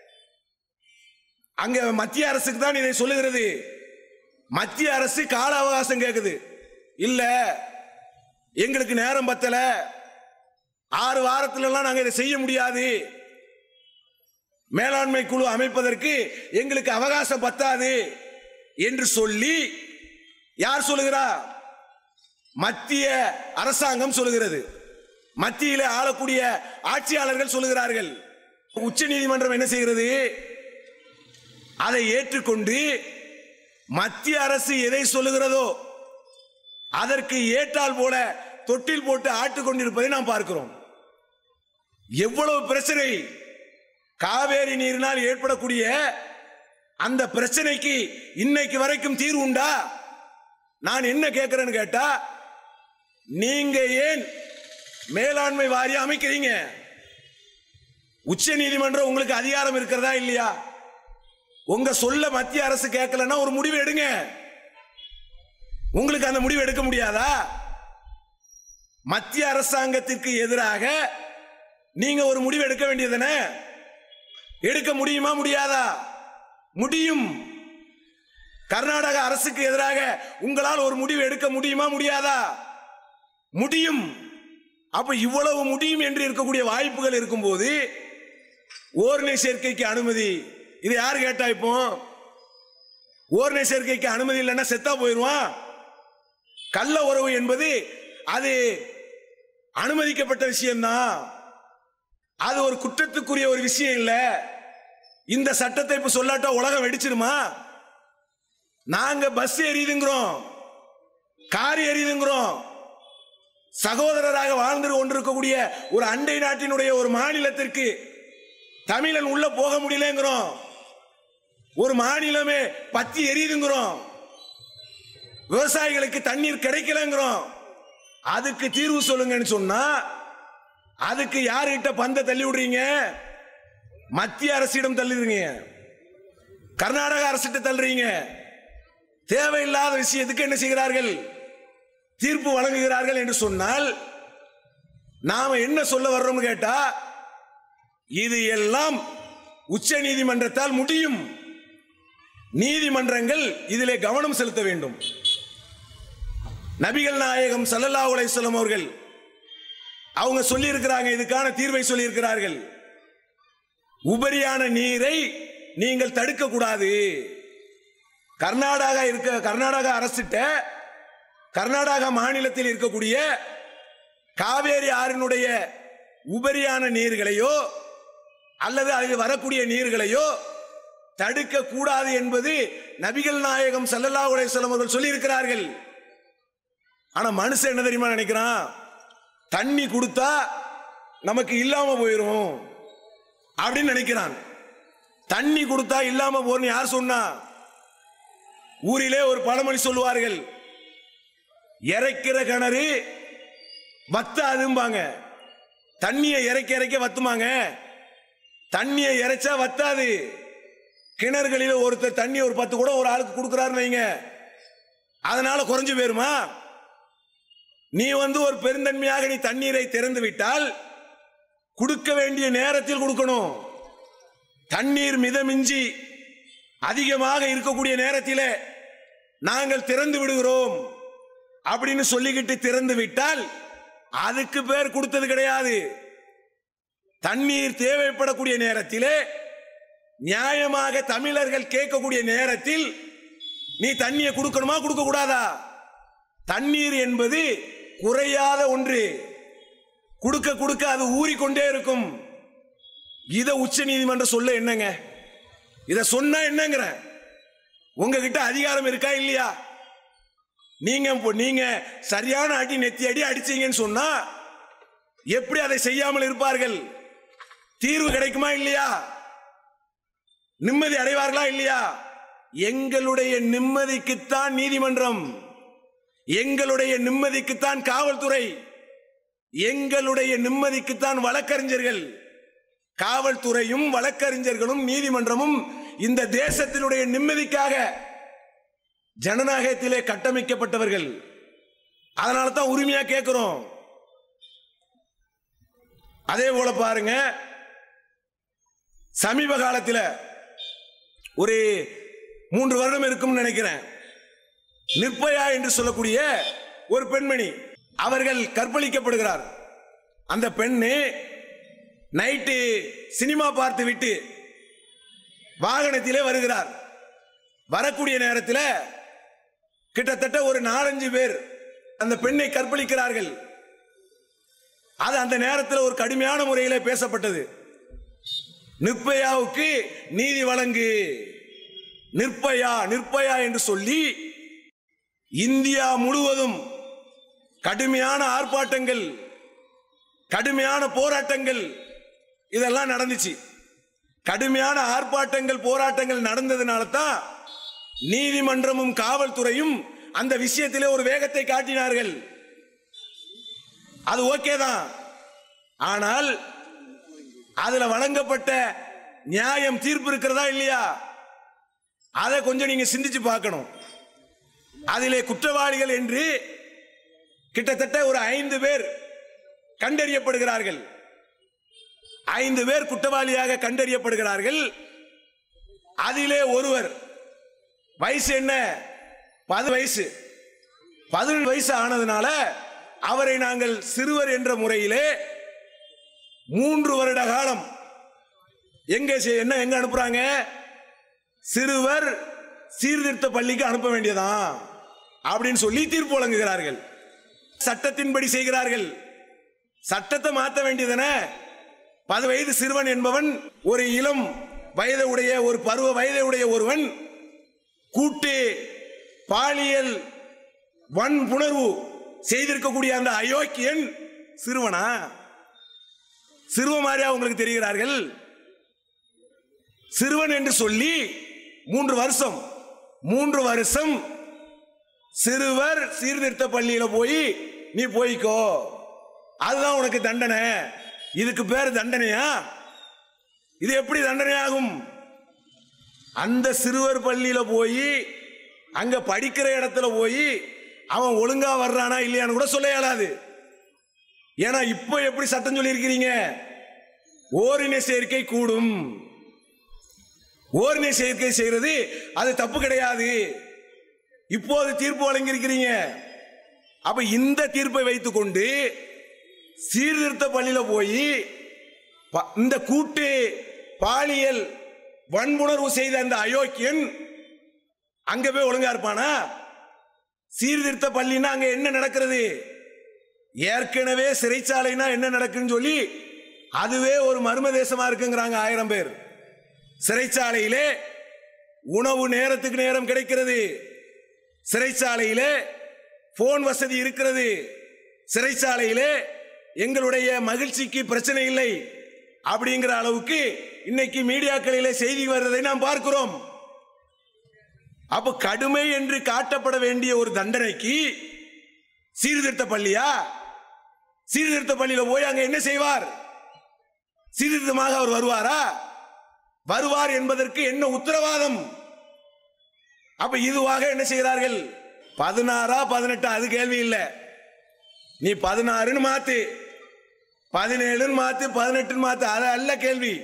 அங்க மத்திய அரசுக்கு தான் இதை சொல்லுகிறது. மத்திய அரசு கால அவகாசம் கேட்குது. இல்ல, எங்களுக்கு நேரம் பத்தல, 6 வாரத்துல எல்லாம் நாங்க இதை செய்ய முடியாது, மேலாண்மை குழு அமைப்பதற்கு எங்களுக்கு அவகாசம் பத்தாது என்று சொல்லி யார் சொல்லுகிறா? மத்திய அரசாங்கம் சொல்லுகிறது. மத்தியிலே ஆளக்கூடிய ஆட்சியாளர்கள் சொல்லுகிறார்கள். உச்ச நீதிமன்றம் என்ன செய்கிறது? அதை ஏற்றுக்கொண்டு மத்திய அரசு எதை சொல்லுகிறதோ அதற்கு ஏற்றால் போல தொட்டில் போட்டு ஆட்டுக் கொண்டிருப்பதை நாம் பார்க்கிறோம். எவ்வளவு பிரச்சனை! காவேரி நீரினால் ஏற்படக்கூடிய அந்த பிரச்சனைக்கு இன்னைக்கு வரைக்கும் தீர்வு உண்டா? நான் என்ன கேட்கிறேன்னு கேட்டா, நீங்க ஏன் மேலாண்மை வாரியம் அமைக்கிறீங்க? உச்ச நீதிமன்றம் உங்களுக்கு அதிகாரம் இருக்கிறதா இல்லையா? உங்க சொல்ல மத்திய அரசு கேட்கலன்னா ஒரு முடிவு எடுங்க. உங்களுக்கு அந்த முடிவு எடுக்க முடியாதா? மத்திய அரசாங்கத்திற்கு எதிராக நீங்க ஒரு முடிவு எடுக்க வேண்டியதுதானே? எடுக்க முடியுமா? முடியாதா? முடியும். கர்நாடக அரசுக்கு எதிராக உங்களால் ஒரு முடிவு எடுக்க முடியுமா? முடியாதா? முடியும். அப்ப இவ்வளவு முடியும் என்று இருக்கக்கூடிய வாய்ப்புகள் இருக்கும்போது ஓரணை சேர்க்கைக்கு அனுமதி, இது யாரு கேட்டா? இப்போ ஓரணை சேர்க்கைக்கு அனுமதி இல்லைன்னா செத்தா போயிருவான். கள்ள உறவு என்பது அது அனுமதிக்கப்பட்ட விஷயம்தான், அது ஒரு குற்றத்துக்குரிய ஒரு விஷயம் இல்ல. இந்த சட்டத்தை இப்ப சொல்லாட்டா உலகம் வெடிச்சிருமா? நாங்க பஸ் எரியுதுங்கிறோம், கார் எரியுதுங்கிறோம், சகோதரராக வாழ்ந்து கொண்டிருக்கக்கூடிய ஒரு அண்டை நாட்டினுடைய ஒரு மாநிலத்திற்கு தமிழன் உள்ள போக முடியலங்கிறோம், ஒரு மாநிலமே பத்தி எரியுதுங்கிறோம், விவசாயிகளுக்கு தண்ணீர் கிடைக்கலங்கிறோம். அதுக்கு தீர்வு சொல்லுங்கன்னு சொன்னா அதுக்கு யாருகிட்ட பந்த தள்ளி விடுறீங்க? மத்திய அரசிடம் தள்ளுறீங்க, கர்நாடக அரசிட்ட தள்ளுறீங்க. தேவையில்லாத விஷயத்துக்கு என்ன செய்கிறார்கள்? தீர்ப்பு வழங்குகிறார்கள் என்று சொன்னால் நாம என்ன சொல்ல வர்றோம்னு கேட்டா, இது எல்லாம் உச்ச நீதிமன்றத்தால் முடியும். நீதிமன்றங்கள் இதிலே கவனம் செலுத்த வேண்டும். நபிகள் நாயகம் ஸல்லல்லாஹு அலைஹி வஸல்லம் அவர்கள் அவங்க சொல்லி இருக்கிறாங்க, இதுக்கான தீர்வை சொல்லி இருக்கிறார்கள். உபரியான நீரை நீங்கள் தடுக்க கூடாது. கர்நாடக அரசிட்ட, கர்நாடக மாநிலத்தில் இருக்கக்கூடிய காவேரி ஆறினுடைய உபரியான நீர்களையோ அல்லது அதில் வரக்கூடிய நீர்களையோ தடுக்க கூடாது என்பது நபிகள் நாயகம் ஸல்லல்லாஹு அலைஹி வஸல்லம் அவர்கள் சொல்லி இருக்கிறார்கள். ஆனா மனுஷன் என்ன தெரியுமா நினைக்கிறான்? தண்ணி கொடுத்தா நமக்கு இல்லாம போயிரும் அப்படின்னு நினைக்கிறான். தண்ணி கொடுத்தா இல்லாம போறன்னு யார் சொன்னா? ஊரிலே ஒரு பழமொழி சொல்லுவார்கள், இறைக்கிற கிணறு வத்தாதும்பாங்க. தண்ணியை இறைக்க இறைக்க வத்துமாங்க, தண்ணியை இறைச்சா வத்தாது. கிணறுகளில் ஒருத்தர் தண்ணி ஒரு 10 கூட ஒரு ஆளுக்கு கொடுக்கிறாருன்னு வைங்க, அதனால குறைஞ்சு போயிருமா? நீ ஒரு பெருந்தன்மையாக நீ தண்ணீரை திறந்து விட்டால் கொடுக்க வேண்டிய நேரத்தில் கொடுக்கணும். தண்ணீர் மிதமிஞ்சி அதிகமாக இருக்கக்கூடிய நேரத்தில் நாங்கள் திறந்து விடுகிறோம் அப்படின்னு சொல்லிக்கிட்டு திறந்து விட்டால் அதுக்கு பேர் கொடுத்தது கிடையாது. தண்ணீர் தேவைப்படக்கூடிய நேரத்திலே நியாயமாக தமிழர்கள் கேட்கக்கூடிய நேரத்தில் நீ தண்ணியை கொடுக்கணுமா கொடுக்க கூடாதா? தண்ணீர் என்பது குறையாத ஒன்று, கொடுக்க கொடுக்க அது ஊறிக்கொண்டே இருக்கும். இத உச்ச நீதிமன்றம் சொல்ல என்னங்க? இத சொன்னா என்னங்கிற? உங்ககிட்ட அதிகாரம் இருக்கா இல்லையா? நீங்க சரியான அடி நெத்தி அடி அடிச்சீங்கன்னு சொன்னா எப்படி அதை செய்யாமல் இருப்பார்கள்? தீர்வு கிடைக்குமா இல்லையா? நிம்மதி அடைவார்களா இல்லையா? எங்களுடைய நிம்மதிக்குத்தான் நீதிமன்றம், எங்களுடைய நிம்மதிக்குத்தான் காவல்துறை, எங்களுடைய நிம்மதிக்குத்தான் வழக்கறிஞர்கள். காவல்துறையும் வழக்கறிஞர்களும் நீதிமன்றமும் இந்த தேசத்தினுடைய நிம்மதிக்காக ஜனநாயகத்திலே கட்டமைக்கப்பட்டவர்கள். அதனால தான் உரிமையா கேட்கிறோம். அதே போல பாருங்க, சமீப காலத்தில் ஒரு 3 வருடம் இருக்கும் நினைக்கிறேன், நிர்பயா என்று சொல்லக்கூடிய ஒரு பெண்மணி அவர்கள் கற்பழிக்கப்படுகிறார். அந்த பெண்ணு நைட்டு சினிமா பார்த்து விட்டு வாகனத்திலே வருகிறார். வரக்கூடிய நேரத்தில் கிட்டத்தட்ட ஒரு 4-5 பேர் அந்த பெண்ணை கற்பழிக்கிறார்கள். அது அந்த நேரத்தில் ஒரு கடுமையான முறையில் பேசப்பட்டது. நிர்பயாவுக்கு நீதி வழங்கு, நிர்பயா நிர்பயா என்று சொல்லி இந்தியா முழுவதும் கடுமையான ஆர்ப்பாட்டங்கள், கடுமையான போராட்டங்கள் இதெல்லாம் நடந்துச்சு. கடுமையான ஆர்ப்பாட்டங்கள் போராட்டங்கள் நடந்ததுனால தான் நீதிமன்றமும் காவல்துறையும் அந்த விஷயத்திலே ஒரு வேகத்தை காட்டினார்கள். அது ஓகே தான். ஆனால் அதுல வழங்கப்பட்ட நியாயம், தீர்ப்பு இருக்கிறதா இல்லையா? அதை கொஞ்சம் நீங்க சிந்திச்சு பார்க்கணும். அதிலே குற்றவாளிகள் என்று கிட்டத்தட்ட ஒரு 5 பேர் கண்டறியப்படுகிறார்கள். 5 பேர் குற்றவாளியாக கண்டறியப்படுகிறார்கள். அதிலே ஒருவர் வயசு என்ன? 10 வயசு. 17 வயசு ஆனதுனால அவரை நாங்கள் சிறுவர் என்ற முறையிலே 3 வருட காலம் எங்க அனுப்புறாங்க? சிறுவர் சீர்திருத்த பள்ளிக்கு அனுப்ப வேண்டியதான். அப்படின்னு சொல்லி தீர்ப்பு வழங்குகிறார்கள். சட்டத்தின்படி செய்கிறார்கள். சட்டத்தை மாற்ற வேண்டியதன. 10 வயது சிறுவன் என்பவன் ஒரு இளம் வயதை உடைய ஒரு பருவ வயதை உடைய ஒருவன் கூட்டு பாலியல் வன்புணர்வு செய்திருக்கக்கூடிய அந்த அயோக்கியன் சிறுவனா? சிறுவன் மாதிரியா உங்களுக்கு தெரிகிறார்கள்? சிறுவன் என்று சொல்லி 3 வருஷம் சிறுவர் சீர்திருத்த பள்ளியில போய் நீ போய்க்கோ, அதுதான் உனக்கு தண்டனை. இதுக்கு பேர் தண்டனையா? இது எப்படி தண்டனையாகும்? அந்த சிறுவர் பள்ளியில போய் அங்க படிக்கிற இடத்துல போய் அவன் ஒழுங்கா வர்றானா இல்லையான்னு கூட சொல்ல இயலாது. ஏன்னா இப்ப எப்படி சட்டம் சொல்லி இருக்கிறீங்க? ஓரின சேர்க்கை கூடும். ஓரின சேர்க்கை செய்யறது அது தப்பு கிடையாது. இப்போது தீர்ப்பு வழங்கி இருக்கிறீங்க. அப்ப இந்த தீர்ப்பை வைத்துக் கொண்டு சீர்திருத்த பள்ளியில போய் இந்த கூட்டு பாலியல் வன்புணர்வு செய்த அந்த அயோக்கியன் அங்க போய் ஒழுங்கா இருப்பானா? சீர்திருத்த பள்ளினா அங்க என்ன நடக்கிறது? ஏற்கனவே சிறைச்சாலைனா என்ன நடக்குன்னு சொல்லி அதுவே ஒரு மர்ம தேசமா இருக்குங்கிறாங்க 1000 பேர். சிறைச்சாலையிலே உணவு நேரத்துக்கு நேரம் கிடைக்கிறது. சிறைச்சாலையிலே போன் வசதி இருக்கிறது. சிறைச்சாலையிலே எங்களுடைய மகிழ்ச்சிக்கு பிரச்சனை இல்லை அப்படிங்கிற அளவுக்கு இன்னைக்கு மீடியாக்களிலே செய்தி வருவதை நாம் பார்க்கிறோம். அப்ப கடுமை என்று காட்டப்பட வேண்டிய ஒரு தண்டனைக்கு சீர்திருத்த பள்ளியா? சீர்திருத்த பள்ளியில போய் அங்க என்ன செய்வார்? சீர்திருத்தமாக அவர் வருவாரா? வருவார் என்பதற்கு என்ன உத்தரவாதம்? அப்ப இதுவாக என்ன செய்கிறார்கள்? 16 18 அது கேள்வி இல்லை. நீ 16 மாத்து, 17 மாத்து, 18 மாத்து, அது அல்ல கேள்வி.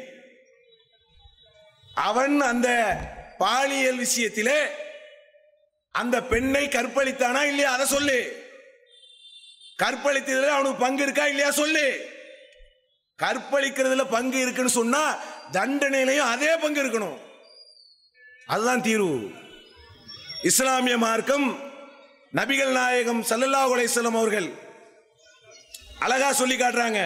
அவன் அந்த பாலியல் விஷயத்திலே அந்த பெண்ணை கற்பழித்தானா இல்லையா அதை சொல்லு. கற்பழித்ததில் அவனுக்கு பங்கு இருக்கா இல்லையா சொல்லு. கற்பழிக்கிறதுல பங்கு இருக்குன்னு சொன்னா தண்டனையிலையும் அதே பங்கு இருக்கணும். அதுதான் தீர்வு. இஸ்லாமிய மார்க்கம் நபிகள் நாயகம் ஸல்லல்லாஹு அலைஹி வஸல்லம் அவர்கள் அழகா சொல்லி காட்டுறாங்க.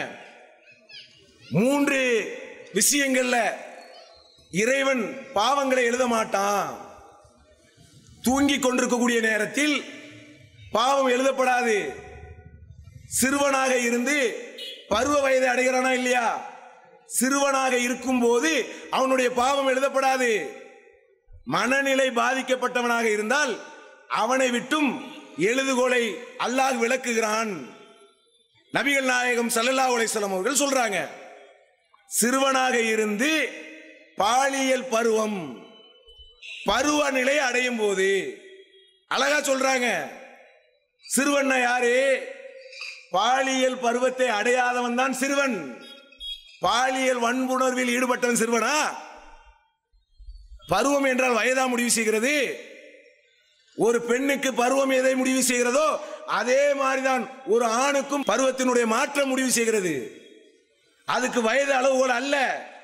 3 விஷயங்கள்ல இறைவன் பாவங்களை எழுத மாட்டான். தூங்கிக் கொண்டிருக்கக்கூடிய நேரத்தில் பாவம் எழுதப்படாது. சிறுவனாக இருந்து பருவ வயதை அடைகிறானா இல்லையா, சிறுவனாக இருக்கும் போது அவனுடைய பாவம் எழுதப்படாது. மனநிலை பாதிக்கப்பட்டவனாக இருந்தால் அவனை விட்டும் எழுதுகோலை அல்லாஹ் விளக்குகிறான். நபிகள் நாயகம் ஸல்லல்லாஹு அலைஹி வஸல்லம் அவர்கள் சொல்றாங்க, சிறுவனாக இருந்து பாலியல் பருவம் பருவநிலை அடையும் போது அழகா சொல்றாங்க. சிறுவன் யாரு? பாலியல் பருவத்தை அடையாதவன் தான் சிறுவன். பாலியல் வன்புணர்வில் ஈடுபட்டவன் சிறுவனா? பருவம் என்றால் வயதா முடிவு செய்கிறது? ஒரு பெண்ணுக்கு பருவம் எதை முடிவு செய்கிறதோ அதே மாதிரிதான் ஒரு ஆணுக்கும் பருவத்தினுடைய மாற்றம் முடிவு செய்கிறது. அதுக்கு வயது அளவுகோல் அல்ல.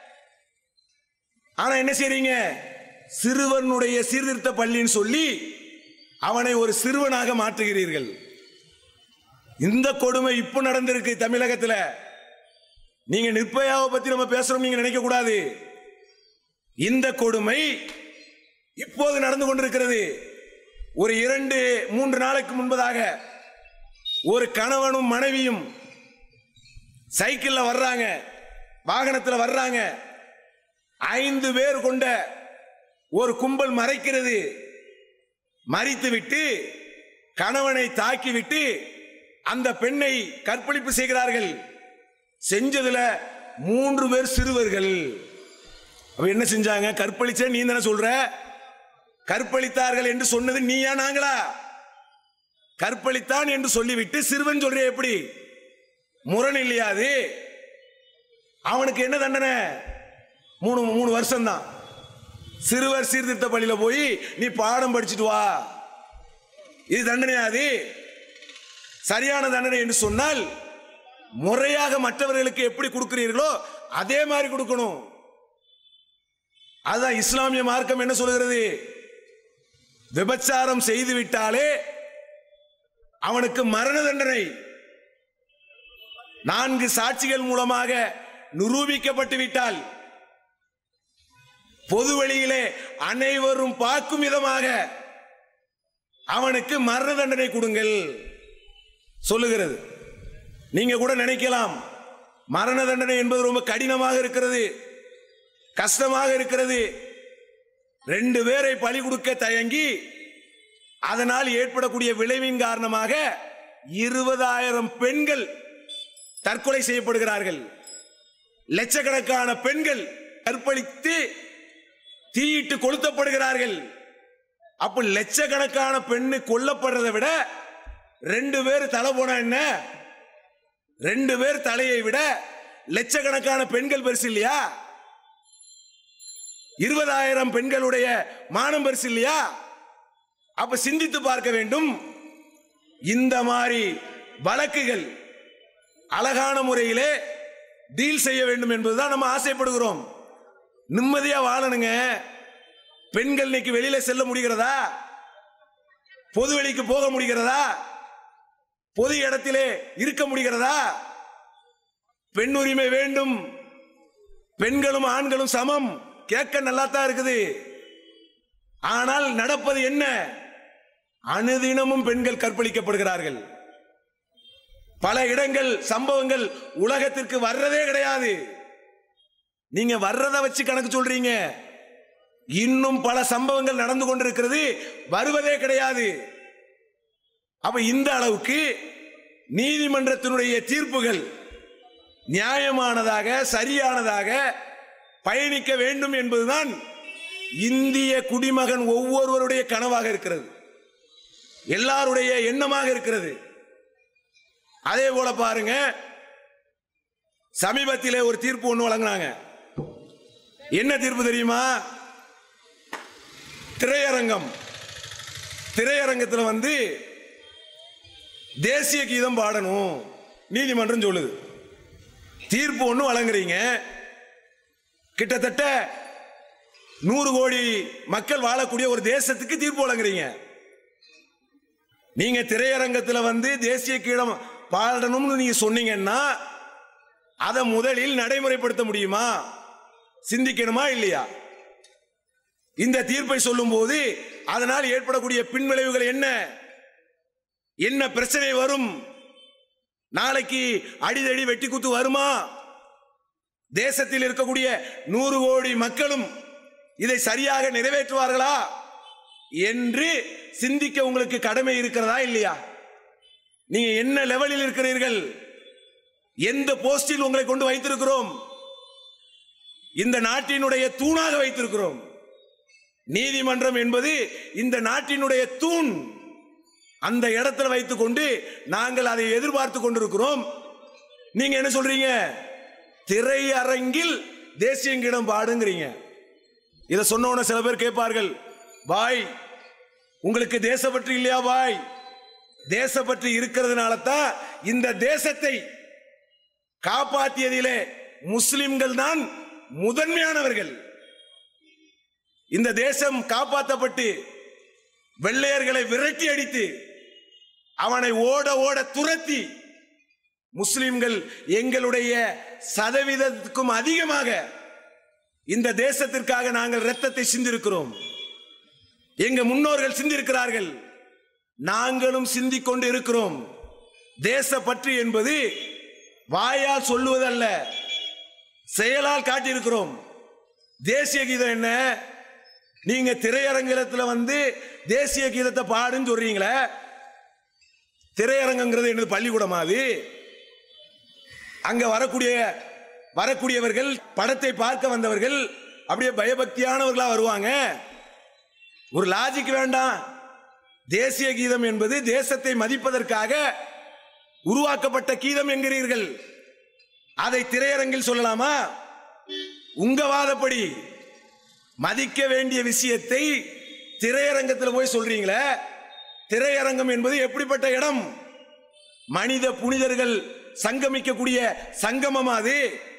ஆனா என்ன செய்றீங்க? சிறுவனுடைய சீர்திருத்த பள்ளின்னு சொல்லி அவனை ஒரு சிறுவனாக மாற்றுகிறீர்கள். இந்த கொடுமை இப்ப நடந்திருக்கு தமிழகத்தில். நீங்க நிர்பயாவை பத்தி நம்ம பேசுறோம் நீங்க நினைக்க கூடாது. இந்த கொடுமை இப்போது நடந்து கொண்டிருக்கிறது. ஒரு 2-3 நாளைக்கு முன்பதாக ஒரு கணவனும் மனைவியும் சைக்கிள்ல வர்றாங்க, வாகனத்தில் வர்றாங்க. 5 பேர் கொண்ட ஒரு கும்பல் மறைக்கிறது. மறித்துவிட்டு கணவனை தாக்கிவிட்டு அந்த பெண்ணை கற்பழிப்பு செய்கிறார்கள். செஞ்சதுல 3 பேர் சிறுவர்கள். என்ன செஞ்சாங்க? கற்பழிச்ச நீ தானே சொல்ற? கற்பழித்தார்கள் என்று சொன்னது நீயா நாங்களா? கற்பழித்தான் என்று சொல்லிவிட்டு சிறுவன் சொல்ற எப்படி? முரண் இல்லையா அது? அவனுக்கு என்ன தண்டனை? 3 வருஷம் தான். சிறுவர் சீர்திருத்த பள்ளியில போய் நீ பாடம் படிச்சுட்டு வா, இது தண்டனையாது? சரியான தண்டனை என்று சொன்னால் முறையாக மற்றவர்களுக்கு எப்படி கொடுக்கிறீர்களோ அதே மாதிரி கொடுக்கணும். அதுதான் இஸ்லாமிய மார்க்கம் என்ன சொல்கிறது? விபச்சாரம் செய்து விட்டாலே அவனுக்கு மரண தண்டனை 4 சாட்சிகள் மூலமாக நிரூபிக்கப்பட்டு விட்டால் பொது வெளியிலே அனைவரும் பார்க்கும் விதமாக அவனுக்கு மரண தண்டனை கொடுங்கள் சொல்லுகிறது. நீங்க கூட நினைக்கலாம், மரண தண்டனை என்பது ரொம்ப கடினமாக இருக்கிறது, கஷ்டமாக இருக்கிறது. 2 பேரை பலி கொடுக்க தயங்கி அதனால் ஏற்படக்கூடிய விளைவின் காரணமாக 20,000 பெண்கள் தற்கொலை செய்யப்படுகிறார்கள். லட்சக்கணக்கான பெண்கள் கற்பழித்து தீயிட்டு கொளுத்தப்படுகிறார்கள். அப்ப லட்சக்கணக்கான பெண்ணு கொல்லப்படுறதை விட 2 பேர் தலை போனா என்ன? 2 பேர் தலையை விட லட்சக்கணக்கான பெண்கள் பெருசு இல்லையா? 20,000 பெண்களுடைய மானம் பெருசு இல்லையா? அப்ப சிந்தித்து பார்க்க வேண்டும். இந்த மாதிரி வழக்குகள் அழகான முறையிலே டீல் செய்ய வேண்டும் என்பதுதான் நம்ம ஆசைப்படுகிறோம். நிம்மதியா வாழணுங்க. பெண்கள் இன்னைக்கு வெளியில செல்ல முடிகிறதா? பொது வெளிக்கு போக முடிகிறதா? பொது இடத்திலே இருக்க முடிகிறதா? பெண் உரிமை வேண்டும், பெண்களும் ஆண்களும் சமம், கேட்க நல்லா தான் இருக்குது. ஆனால் நடப்பது என்ன? அனுதினமும் பெண்கள் கற்பழிக்கப்படுகிறார்கள். பல இடங்கள் சம்பவங்கள் உலகத்திற்கு வர்றதே கிடையாது. நீங்க வர்றதை வச்சு கணக்கு சொல்றீங்க. இன்னும் பல சம்பவங்கள் நடந்து கொண்டிருக்கிறது, வருவதே கிடையாது. அப்ப இந்த அளவுக்கு நீதிமன்றத்தினுடைய தீர்ப்புகள் நியாயமானதாக சரியானதாக பயணிக்க வேண்டும் என்பதுதான் இந்திய குடிமகன் ஒவ்வொருவருடைய கனவாக இருக்கிறது, எல்லாருடைய எண்ணமாக இருக்கிறது. அதே போல பாருங்க, சமீபத்திலே ஒரு தீர்ப்பு ஒன்று வழங்கினாங்க. என்ன தீர்ப்பு தெரியுமா? திரையரங்கத்தில் தேசிய கீதம் பாடணும் நீதிமன்றம் சொல்லுது. தீர்ப்பு ஒன்று வழங்குறீங்க. கிட்டத்தட்ட 100 கோடி மக்கள் வாழக்கூடிய ஒரு தேசத்துக்கு தீர்ப்பு வழங்குறீங்க. நீங்க திரையரங்கத்தில் தேசிய கீதம் பாடணும்னு நீங்க சொன்னீங்கன்னா அதை முதலில் நடைமுறைப்படுத்த முடியுமா? சிந்திக்கணுமா இல்லையா? இந்த தீர்ப்பை சொல்லும் போது அதனால் ஏற்படக்கூடிய பின்விளைவுகள் என்ன என்ன பிரச்சனை வரும்? நாளைக்கு அடிதடி வெட்டி குத்து வருமா? தேசத்தில் இருக்கக்கூடிய 100 கோடி மக்களும் இதை சரியாக நிறைவேற்றுவார்களா என்று சிந்திக்க உங்களுக்கு கடமை இருக்கிறதா இல்லையா? நீங்க என்ன லெவலில் இருக்கிறீர்கள்? எந்த போஸ்டில் உங்களை கொண்டு வைத்திருக்கிறோம்? இந்த நாட்டினுடைய தூணாக வைத்திருக்கிறோம். நீதிமன்றம் என்பது இந்த நாட்டினுடைய தூண். அந்த இடத்துல வைத்துக் கொண்டு நாங்கள் அதை எதிர்பார்த்து கொண்டிருக்கிறோம். நீங்க என்ன சொல்றீங்க? திரையரங்கில் தேசிய கீதம் பாடுங்கிறீங்க. இதை சொன்ன சில பேர் கேட்பார்கள், பாய் உங்களுக்கு தேசப்பற்று இல்லையா? பாய் தேசப்பற்று இருக்கிறதுனால தான் இந்த தேசத்தை காப்பாற்றியதிலே முஸ்லிம்கள் தான் முதன்மையானவர்கள். இந்த தேசம் காப்பாற்றப்பட்டு வெள்ளையர்களை விரட்டி அடித்து அவனை ஓட ஓட துரத்தி முஸ்லிம்கள் எங்களுடைய சதவீதத்துக்கும் அதிகமாக இந்த தேசத்திற்காக நாங்கள் இரத்தத்தை சிந்திருக்கிறோம். எங்க முன்னோர்கள் சிந்திருக்கிறார்கள், நாங்களும் சிந்திக் கொண்டு இருக்கிறோம். தேசப்பற்று என்பது வாயால் சொல்லுவதல்ல, செயலால் காட்டியிருக்கிறோம். தேசிய கீதம் என்ன? நீங்க திரையரங்கத்தில் தேசிய கீதத்தை பாடுன்னு சொல்றீங்களே, திரையரங்கிறது என்னது? பள்ளிக்கூடமா அது? அங்க வரக்கூடியவர்கள் படத்தை பார்க்க வந்தவர்கள் அப்படியே பயபக்தியானவர்களா வருவாங்க. ஒரு லாஜிக் வேண்டாம். தேசிய கீதம் என்பது தேசத்தை மதிப்பதற்காக உருவாக்கப்பட்ட கீதம் என்கிறீர்கள். அதை திரையரங்கில் சொல்லலாமா? உங்க வாதப்படி மதிக்க வேண்டிய விஷயத்தை திரையரங்கத்தில் போய் சொல்றீங்களே. திரையரங்கம் என்பது எப்படிப்பட்ட இடம்? மனித புனிதர்கள் சங்கமிக்கக்கூடிய சங்கமம். அது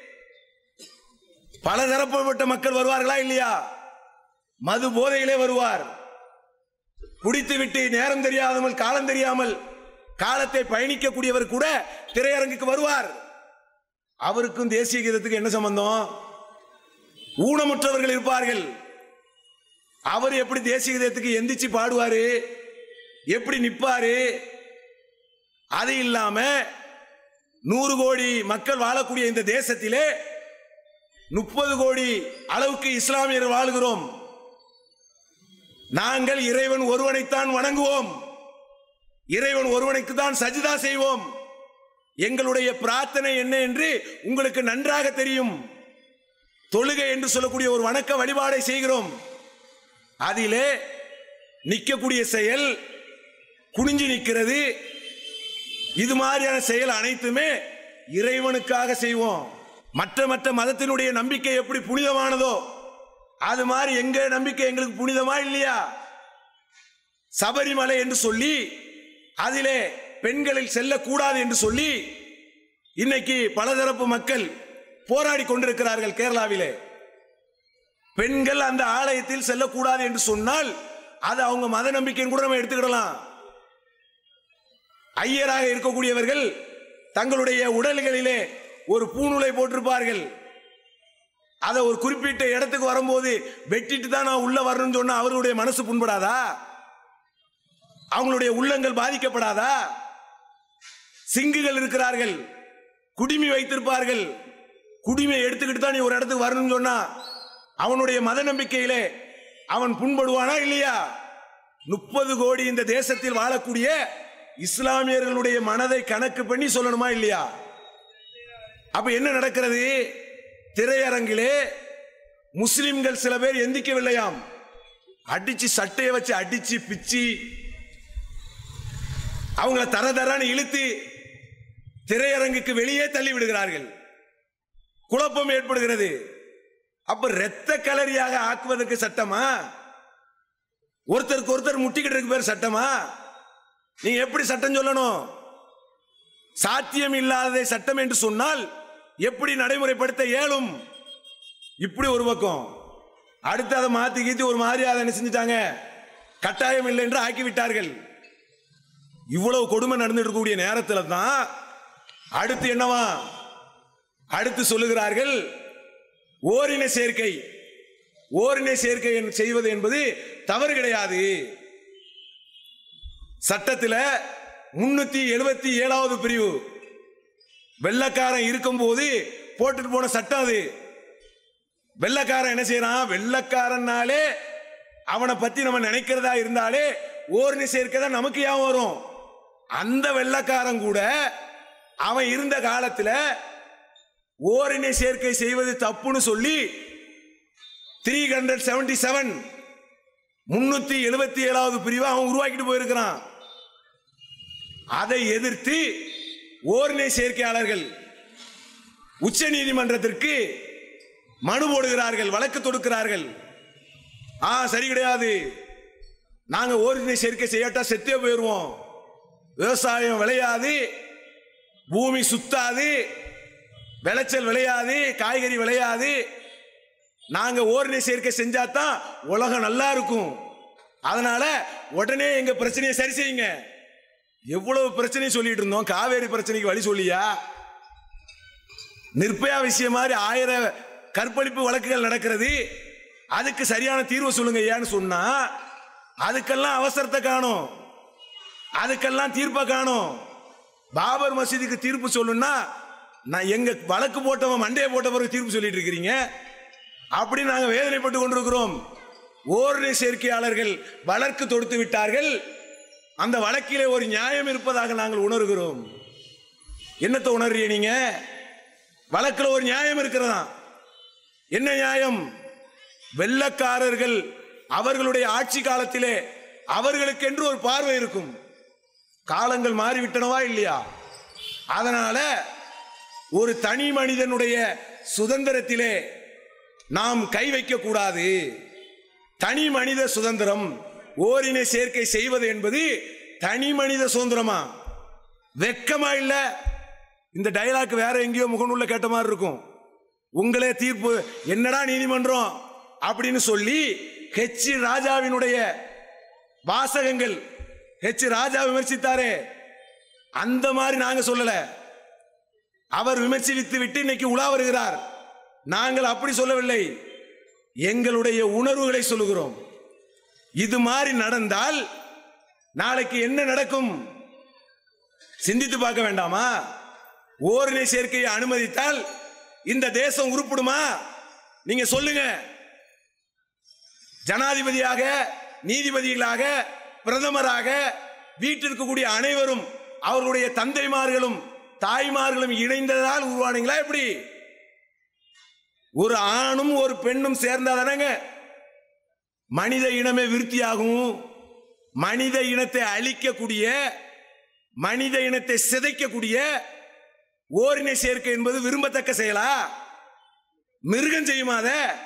பலதரப்பட்ட மக்கள் வருவார்களா இல்லையா? மது போதையிலே வருவார். குடித்துவிட்டு நேரம் தெரியாமல் காலம் தெரியாமல் காலத்தை பயணிக்கக்கூடியவர் கூட திரையரங்குக்கு வருவார். அவருக்கும் தேசிய கீதத்துக்கு என்ன சம்பந்தம்? ஊனமுற்றவர்கள் இருப்பார்கள். அவர் எப்படி தேசிய கீதத்துக்கு எந்திரிச்சு பாடுவாரு? எப்படி நிற்பாரு? அது இல்லாம 100 கோடி மக்கள் வாழக்கூடிய இந்த தேசத்திலே 30 கோடி அளவுக்கு இஸ்லாமியர்கள் வாழுகிறோம். நாங்கள் இறைவன் ஒருவனைத்தான் வணங்குவோம், இறைவன் ஒருவனுக்கு தான் சஜிதா செய்வோம். எங்களுடைய பிரார்த்தனை என்ன என்று உங்களுக்கு நன்றாக தெரியும். தொழுகை என்று சொல்லக்கூடிய ஒரு வணக்க வழிபாடை செய்கிறோம். அதிலே நிற்கக்கூடிய செயல், குனிஞ்சு நிற்கிறது, இது மாதிரியான செயல் அனைத்துமே இறைவனுக்காக செய்வோம். மற்ற மதத்தினுடைய நம்பிக்கை எப்படி புனிதமானதோ அது மாதிரி எங்க நம்பிக்கை எங்களுக்கு புனிதமா இல்லையா? சபரிமலை என்று சொல்லி அதிலே பெண்களில் செல்லக்கூடாது என்று சொல்லி இன்னைக்கு பலதரப்பு மக்கள் போராடி கொண்டிருக்கிறார்கள். கேரளாவிலே பெண்கள் அந்த ஆலயத்தில் செல்லக்கூடாது என்று சொன்னால் அது அவங்க மத நம்பிக்கைன்னு கூட நம்ம எடுத்துக்கிடலாம். ஐயராக இருக்கக்கூடியவர்கள் தங்களுடைய உடல்களிலே ஒரு பூநூலை போட்டிருப்பார்கள். அதை ஒரு குறிப்பிட்ட இடத்துக்கு வரும்போது வெட்டிட்டு தான் நான் உள்ள வரணும்னு சொன்னா அவருடைய மனசு புண்படாதா? அவங்களுடைய உள்ளங்கள் பாதிக்கப்படாதா? சிங்குகள் இருக்கிறார்கள், குடிமி வைத்திருப்பார்கள். குடிமை எடுத்துக்கிட்டு தான் நீ ஒரு இடத்துக்கு வரணும்னு சொன்னா அவனுடைய மத நம்பிக்கையிலே அவன் புண்படுவானா இல்லையா? 30 கோடி இந்த தேசத்தில் வாழக்கூடிய இஸ்லாமியர்களுடைய மனதை கணக்கு பண்ணி சொல்லணுமா இல்லையா? அப்ப என்ன நடக்கிறது? திரையரங்கிலே முஸ்லிம்கள் சில பேர் எந்திக்கவில்லையாம். அடிச்சு சட்டையை வச்சு அடிச்சு பிச்சு அவங்கள தரதரான்னு இழுத்து திரையரங்குக்கு வெளியே தள்ளி விடுகிறார்கள். குழப்பம் ஏற்படுகிறது. அப்ப இரத்த கலரியாக ஆக்குவதற்கு சட்டமா? ஒருத்தருக்கு ஒருத்தர் முட்டிக்கிட்டு பேர் சட்டமா? நீங்க எப்படி சட்டம் சொல்லணும்? சாத்தியம் இல்லாததை சட்டம் என்று சொன்னால் எப்படி நடைமுறைப்படுத்த இயலும்? இப்படி ஒரு பக்கம். அடுத்து அதை மாத்தி கீத்தி ஒரு மாதிரி அதை என்ன செஞ்சுட்டாங்க, கட்டாயம் இல்லை என்று ஆக்கிவிட்டார்கள். இவ்வளவு கொடுமை நடந்துட்டு இருக்கக்கூடிய நேரத்தில் தான் அடுத்து என்னவா? அடுத்து சொல்லுகிறார்கள் ஓரின சேர்க்கை. ஓரின சேர்க்கை செய்வது என்பது தவறு கிடையாது. சட்டத்தில் 377வது பிரிவு வெள்ளக்காரன் இருக்கும்போது போட்டுட்டு போன சட்டம் அது. வெள்ளக்காரன் என்ன செய்யறான்? வெள்ளக்காரனாலே அவனை பத்தி நம்ம நினைக்கிறதா இருந்தாலே ஓரின சேர்க்கை தான் நமக்கு ஏன் வரும்? அந்த வெள்ளக்காரன் கூட அவன் இருந்த காலத்தில் ஓரின சேர்க்கை செய்வது தப்புன்னு சொல்லி 377 377வது பிரிவை அவன் உருவாக்கிட்டு போயிருக்கிறான். அதை எதிர்த்து ஓரின சேர்க்கையாளர்கள் உச்ச நீதிமன்றத்திற்கு மனு போடுகிறார்கள், வழக்கு தொடுக்கிறார்கள். சரி கிடையாது, நாங்க ஓரின சேர்க்கை செய்யாட்டா செத்தே போயிருவோம், விவசாயம் விளையாது, பூமி சுத்தாது, விளைச்சல் விளையாது, காய்கறி விளையாது, நாங்க ஓரின சேர்க்கை செஞ்சாதான் உலகம் நல்லா இருக்கும், அதனால உடனே எங்க பிரச்சனையை சரி செய்யுங்க. எவ்வளவு பிரச்சனை சொல்லிட்டு இருந்தோம். காவேரி பிரச்சனைக்கு வழி சொல்லியா? நிர்பயா விஷயம் மாதிரி 1000 கற்பழிப்பு வழக்குகள் நடக்கிறது, அதுக்கு சரியான தீர்வு சொல்லுங்க ஏன்னு சொன்னா அதுக்கெல்லாம் அவசரத்தை காணும், அதுக்கெல்லாம் தீர்ப்பை காணும். பாபர் மசீதுக்கு தீர்ப்பு சொல்லுன்னா நான் எங்க வழக்கு போட்டவன் மண்டையை போட்ட பிறகு தீர்ப்பு சொல்லிட்டு இருக்கிறீங்க. அப்படி நாங்கள் வேதனைப்பட்டு கொண்டிருக்கிறோம். ஓரின சேர்க்கையாளர்கள் வழக்கு தொடுத்து விட்டார்கள். அந்த வழக்கிலே ஒரு நியாயம் இருப்பதாக நாங்கள் உணர்கிறோம். என்னத்தை உணர்றீங்க நீங்க? வழக்கில் ஒரு நியாயம் இருக்கிறதா? என்ன நியாயம்? வெள்ளக்காரர்கள் அவர்களுடைய ஆட்சி காலத்திலே அவர்களுக்கென்று ஒரு பார்வை இருக்கும். காலங்கள் மாறிவிட்டனவா இல்லையா? அதனால ஒரு தனி மனிதனுடைய சுதந்திரத்திலே நாம் கை வைக்க கூடாது. தனி மனித சுதந்திரம், ஓரின சேர்க்கை செய்வது என்பது தனி மனித சுதந்திரமா? வெக்கமா இல்ல? இந்த டயலாக் வேற எங்கேயோ முகநூல்ல கேட்ட மாதிரி இருக்கும். உங்களே தீர்ப்பு, என்னடா நீதிமன்றம் அப்படின்னு சொல்லி ஹெச் ராஜாவினுடைய வாசகங்கள். ஹெச் ராஜா விமர்சித்தாரே, அந்த மாதிரி நாங்க சொல்லல. அவர் விமர்சித்து விட்டு இன்னைக்கு உலா வருகிறார். நாங்கள் அப்படி சொல்லவில்லை. எங்களுடைய உணர்வுகளை சொல்லுகிறோம். இது மாதிரி நடந்தால் நாளைக்கு என்ன நடக்கும் சிந்தித்து பார்க்க வேண்டாமா? ஓரினை சேர்க்கையை அனுமதித்தால் இந்த தேசம் உருப்படுமா? நீங்க சொல்லுங்க. ஜனாதிபதியாக, நீதிபதிகளாக, பிரதமராக வீட்டிற்கு கூடிய அனைவரும் அவர்களுடைய தந்தைமார்களும் தாய்மார்களும் இணைந்ததால் உருவானீங்களா? எப்படி? ஒரு ஆணும் ஒரு பெண்ணும் சேர்ந்தாதானங்க மனித இனமே விருத்தியாகும். மனித இனத்தை அழிக்கக்கூடிய, மனித இனத்தை சிதைக்கக்கூடிய ஓரினை சேர்க்கை என்பது விரும்பத்தக்க செயலா? மிருகம் செய்யுமாத?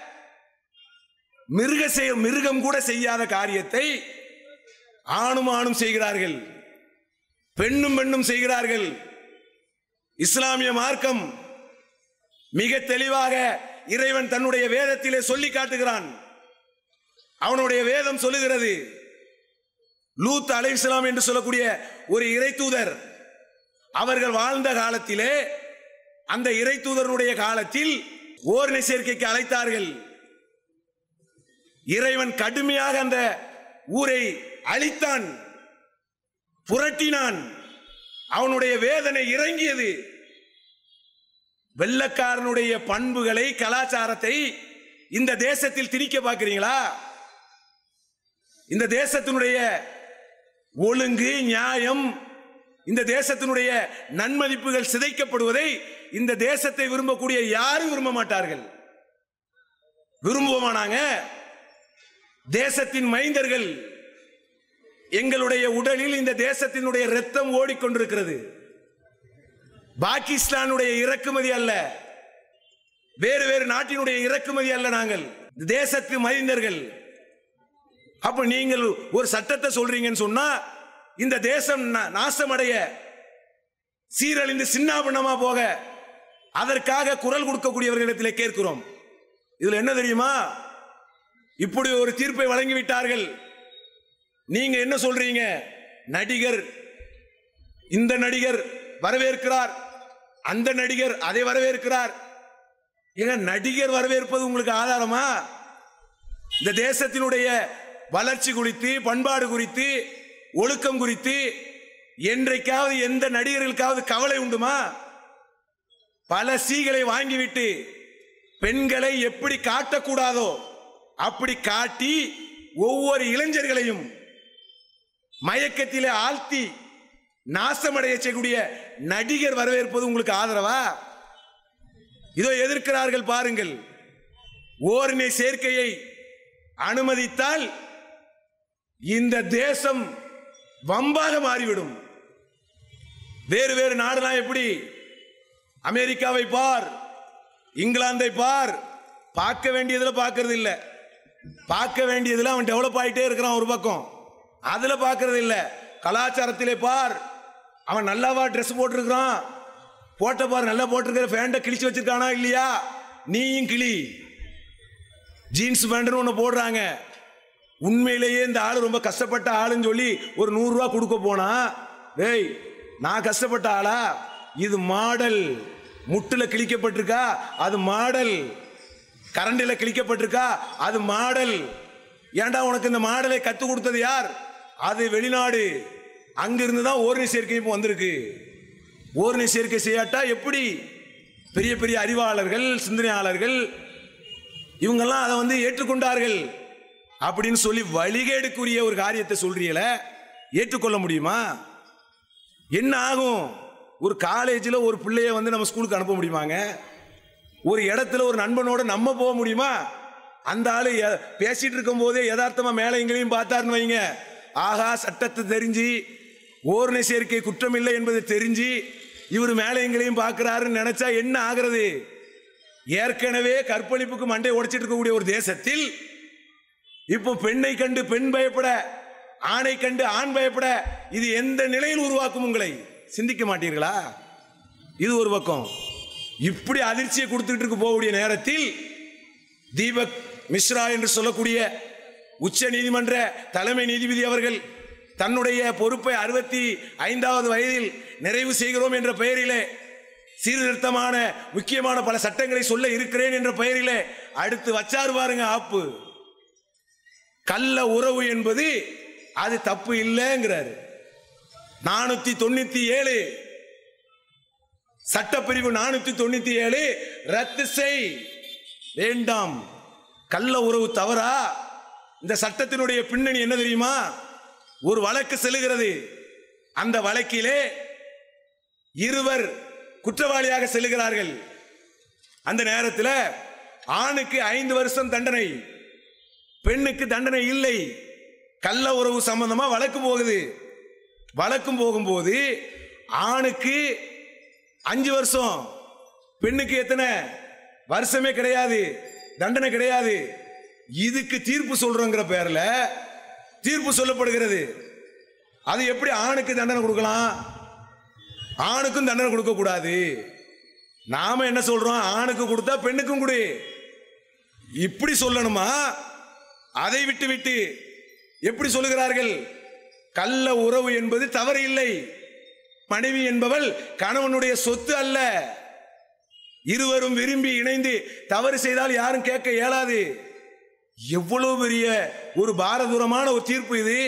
மிருகம் கூட செய்யாத காரியத்தை ஆணும் ஆணும் செய்கிறார்கள், பெண்ணும் பெண்ணும் செய்கிறார்கள். இஸ்லாமிய மார்க்கம் மிக தெளிவாக இறைவன் தன்னுடைய வேதத்திலே சொல்லி காட்டுகிறான். அவனுடைய வேதம் சொல்லுகிறது, லூத் அலைஹிஸ்ஸலாம் என்று சொல்லக்கூடிய ஒரு இறை தூதர் அவர்கள் வாழ்ந்த காலத்திலே, அந்த இறை தூதருடைய காலத்தில் ஓரினை சேர்க்கைக்கு அழைத்தார்கள். இறைவன் கடுமையாக அந்த ஊரை அழித்தான், புரட்டினான். அவனுடைய வேதனை இறங்கியது. வெள்ளக்காரனுடைய பண்புகளை, கலாச்சாரத்தை இந்த தேசத்தில் திணிக்க பார்க்கிறீங்களா? இந்த தேசத்தினுடைய ஒழுங்கு, நியாயம், இந்த தேசத்தினுடைய நன்மதிப்புகள் சிதைக்கப்படுவதை இந்த தேசத்தை விரும்பக்கூடிய யாரும் விரும்ப மாட்டார்கள். விரும்புவானாங்க? தேசத்தின் மைந்தர்கள், எங்களுடைய உடலில் இந்த தேசத்தினுடைய இரத்தம் ஓடிக்கொண்டிருக்கிறது. பாகிஸ்தானுடைய இறக்குமதி அல்ல, வேறு வேறு நாட்டினுடைய இறக்குமதி அல்ல. நாங்கள் தேசத்து மைந்தர்கள். அப்ப நீங்கள் ஒரு சட்டத்தை சொல்றீங்கன்னு சொன்னா இந்த தேசம் நாசமடைய, சீரழிந்து சின்னாபின்னமா போக அதற்காக குரல் கொடுக்கக்கூடியவர்களிடத்தில் கேட்கிறோம். இதுல என்ன தெரியுமா? இப்படி ஒரு தீர்ப்பை வழங்கிவிட்டார்கள். நீங்க என்ன சொல்றீங்க? நடிகர், இந்த நடிகர் வரவேற்கிறார், அந்த நடிகர் அதை வரவேற்கிறார். ஏங்க, நடிகர் வரவேற்பது உங்களுக்கு ஆதாரமா? இந்த தேசத்தினுடைய வளர்ச்சி குறித்து, பண்பாடு குறித்து, ஒழுக்கம் குறித்து என்றைக்காவது எந்த நடிகர்களுக்காவது கவலை உண்டுமா? பல சீகளை வாங்கிவிட்டு பெண்களை எப்படி காட்டக்கூடாதோ அப்படி காட்டி ஒவ்வொரு இளைஞர்களையும் மயக்கத்திலே ஆழ்த்தி நாசமடைய செய்யக்கூடிய நடிகர் வரவேற்பது உங்களுக்கு ஆதரவா? இதோ எதிர்க்கிறார்கள் பாருங்கள். ஓரினை சேர்க்கையை அனுமதித்தால் இந்த தேசம் வம்பாக மாறிவிடும். வேறு வேறு நாடுலாம் எப்படி? அமெரிக்காவை பார், இங்கிலாந்தை பார். பார்க்க வேண்டியதுல பார்க்கறது இல்ல, பார்க்க வேண்டியதுல அவன் டெவலப் ஆகிட்டே இருக்கிறான் ஒரு பக்கம், அதுல பார்க்கறது இல்ல. கலாச்சாரத்திலே பார், அவன் நல்லாவா ட்ரெஸ் போட்டிருக்கிறான், போட்ட பார், நல்லா போட்டிருக்கிற பேண்ட கிழிச்சு வச்சிருக்கானா இல்லையா? நீயும் கிளி. ஜீன்ஸ் பேண்ட் ஒன்று போடுறாங்க. உண்மையிலேயே இந்த ஆளு ரொம்ப கஷ்டப்பட்ட ஆளுன்னு சொல்லி ஒரு 100 ரூபா கொடுக்க போனா, ஏய் நான் கஷ்டப்பட்ட ஆளா? இது மாடல். முட்டுல கிழிக்கப்பட்டிருக்கா அது மாடல், கரண்டில் கிழிக்கப்பட்டிருக்கா அது மாடல். ஏண்டா உனக்கு இந்த மாடலை கத்து கொடுத்தது யார்? அது வெளிநாடு. அங்கிருந்து தான் ஓரினை சேர்க்கை இப்போ வந்திருக்கு. ஓரினை சேர்க்கை செய்யாட்டா எப்படி? பெரிய பெரிய அறிவாளர்கள், சிந்தனையாளர்கள் இவங்கெல்லாம் அதை ஏற்றுக்கொண்டார்கள் அப்படின்னு சொல்லி வழிகேடுக்குரிய ஒரு காரியத்தை சொல்றீங்கள, ஏற்றுக்கொள்ள முடியுமா? என்ன ஆகும்? ஒரு காலேஜில் ஒரு பிள்ளைய நம்ம ஸ்கூலுக்கு அனுப்ப முடியுமாங்க? ஒரு இடத்துல ஒரு நண்பனோட நம்ம போக முடியுமா? அந்த ஆளு பேசிட்டு இருக்கும் போதே யதார்த்தமா மேலே எங்களையும் பார்த்தாருன்னு வைங்க, ஆகா சட்டத்தை தெரிஞ்சு ஓரினை சேர்க்கை குற்றம் இல்லை என்பதை தெரிஞ்சு இவர் மேலே எங்களையும் பார்க்கிறாருன்னு நினைச்சா என்ன ஆகிறது? ஏற்கனவே கற்பழிப்புக்கு மண்டை உடைச்சிட்டு இருக்கக்கூடிய ஒரு தேசத்தில் இப்போ பெண்ணை கண்டு பெண் பயப்பட, ஆணை கண்டு ஆண் பயப்பட, இது எந்த நிலையில் உருவாக்கும்? உங்களை சிந்திக்க மாட்டீர்களா? இது ஒரு பக்கம். இப்படி அதிர்ச்சியை கொடுத்துட்டு போகக்கூடிய நேரத்தில் தீபக் மிஸ்ரா என்று சொல்லக்கூடிய உச்ச நீதிமன்ற தலைமை நீதிபதி அவர்கள் தன்னுடைய பொறுப்பை 65வது வயதில் நிறைவு செய்கிறோம் என்ற பெயரிலே சீர்திருத்தமான முக்கியமான பல சட்டங்களை சொல்ல இருக்கிறேன் என்ற பெயரிலே அடுத்து வச்சாரு பாருங்க ஆப்பு. கள்ள உறவு என்பது அது தப்பு இல்லைங்கிறாரு. 497 சட்டப்பிரிவு 497 ரத்து செய், வேண்டாம். கள்ள உறவு தவறா? இந்த சட்டத்தினுடைய பின்னணி என்ன தெரியுமா? ஒரு வழக்கு செல்லுகிறது. அந்த வழக்கிலே இருவர் குற்றவாளியாக செல்லுகிறார்கள். அந்த நேரத்தில் ஆணுக்கு 5 வருஷம் தண்டனை, பெண்ணுக்கு தண்டனை இல்லை. கள்ள உறவு சம்பந்தமா வழக்கு போகுது. வழக்கும் போகும்போது ஆணுக்கு 5 வருஷம், பெண்ணுக்கு எத்தனை வருஷமே கிடையாது, தண்டனை கிடையாது. இதுக்கு தீர்ப்பு சொல்றோங்கிற பேர்ல தீர்ப்பு சொல்லப்படுகிறது. அது எப்படி ஆணுக்கு தண்டனை கொடுக்கலாம்? ஆணுக்கும் தண்டனை கொடுக்க கூடாது. நாம என்ன சொல்றோம்? ஆணுக்கு கொடுத்தா பெண்ணுக்கும் கொடு, இப்படி சொல்லணுமா? அதை விட்டு விட்டு எப்படி சொல்லுகிறார்கள்? கள்ள உறவு என்பது தவறு இல்லை. மனைவி என்பவள் கணவனுடைய சொத்து அல்ல. இருவரும் விரும்பி இணைந்து தவறு செய்தால் யாரும் கேட்க இயலாது. எவ்வளவு பெரிய ஒரு பாரதூரமான ஒரு தீர்ப்பு இது.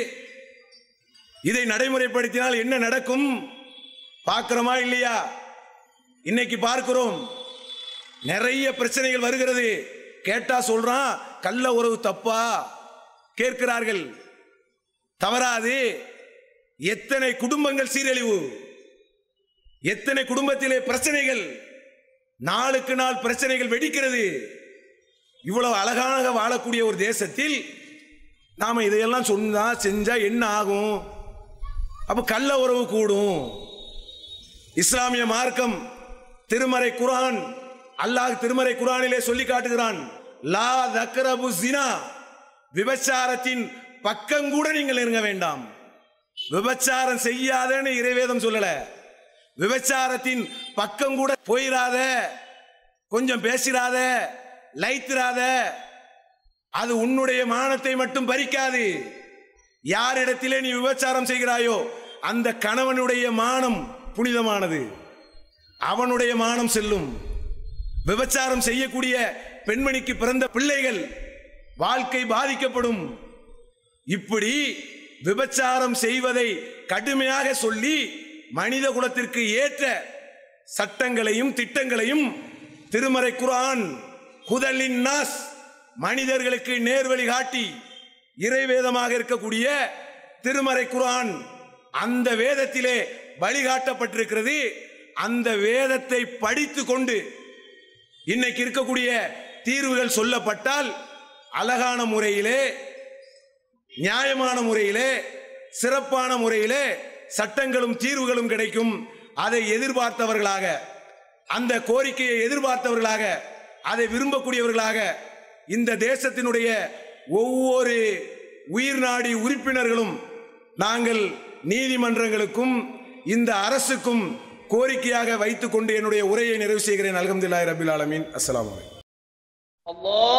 இதை நடைமுறைப்படுத்தினால் என்ன நடக்கும் பார்க்கிறோமா இல்லையா? இன்னைக்கு பார்க்கிறோம், நிறைய பிரச்சனைகள் வருகிறது. கேட்டா சொல்றான் கள்ள உறவு தப்பா கேட்கிறார்கள். தவறாது. எத்தனை குடும்பங்கள் சீரழிவு, எத்தனை குடும்பத்திலே பிரச்சனைகள், நாளுக்கு நாள் பிரச்சனைகள் வெடிக்கிறது. இவ்வளவு அழகாக வாழக்கூடிய ஒரு தேசத்தில் நாம இதையெல்லாம் சொன்னா செஞ்சா என்ன ஆகும்? அப்ப கள்ள உறவு கூடும். இஸ்லாமிய மார்க்கம், திருமறை குர்ஆன், அல்லாஹ் திருமறை குர்ஆனிலே சொல்லி காட்டுகிறான், லா தக்ரபு ஸினா, விபச்சாரத்தின் பக்கம் கூட நீங்கள் நெருங்க வேண்டாம். விபச்சாரம் செய்யாதன்னு இறைவேதம் சொல்லல. விபச்சாரத்தின் பக்கம் கூட போயிடாத, கொஞ்சம் பேசிடாத, லைத்திராத. அது உன்னுடைய மானத்தை மட்டும் பறிக்காது. யாரிடத்திலே நீ விபச்சாரம் செய்கிறாயோ அந்த கணவனுடைய மானம் புனிதமானது, அவனுடைய மானம் செல்லும். விபச்சாரம் செய்யக்கூடிய பெண்மணிக்கு பிறந்த பிள்ளைகள் வாழ்க்கை பாதிக்கப்படும். இப்படி விபச்சாரம் செய்வதை கடுமையாக சொல்லி மனித குலத்திற்கு ஏற்ற சட்டங்களையும் திட்டங்களையும் திருமறை குர்ஆன் ஹுதலின் நாஸ், மனிதர்களுக்கு நேர்வழி காட்டி இறைவேதமாக இருக்கக்கூடிய திருமறை குர்ஆன், அந்த வேதத்திலே வழிகாட்டப்பட்டிருக்கிறது. அந்த வேதத்தை படித்து கொண்டு இன்னைக்கு இருக்கக்கூடிய தீர்வுகள் சொல்லப்பட்டால் அழகான முறையிலே, நியாயமான முறையிலே, சிறப்பான முறையிலே சட்டங்களும் தீர்வுகளும் கிடைக்கும். அதை எதிர்பார்த்தவர்களாக, அந்த கோரிக்கையை எதிர்பார்த்தவர்களாக, அதை விரும்பக்கூடியவர்களாக இந்த தேசத்தினுடைய ஒவ்வொரு உயிர்நாடி உறுப்பினர்களும் நாங்கள் நீதிமன்றங்களுக்கும் இந்த அரசுக்கும் கோரிக்கையாக வைத்துக் கொண்டு என்னுடைய உரையை நிறைவு செய்கிறேன். அல்ஹம்துலில்லாஹி ரப்பில் ஆலமீன். அஸ்ஸலாமு அலைக்கும்.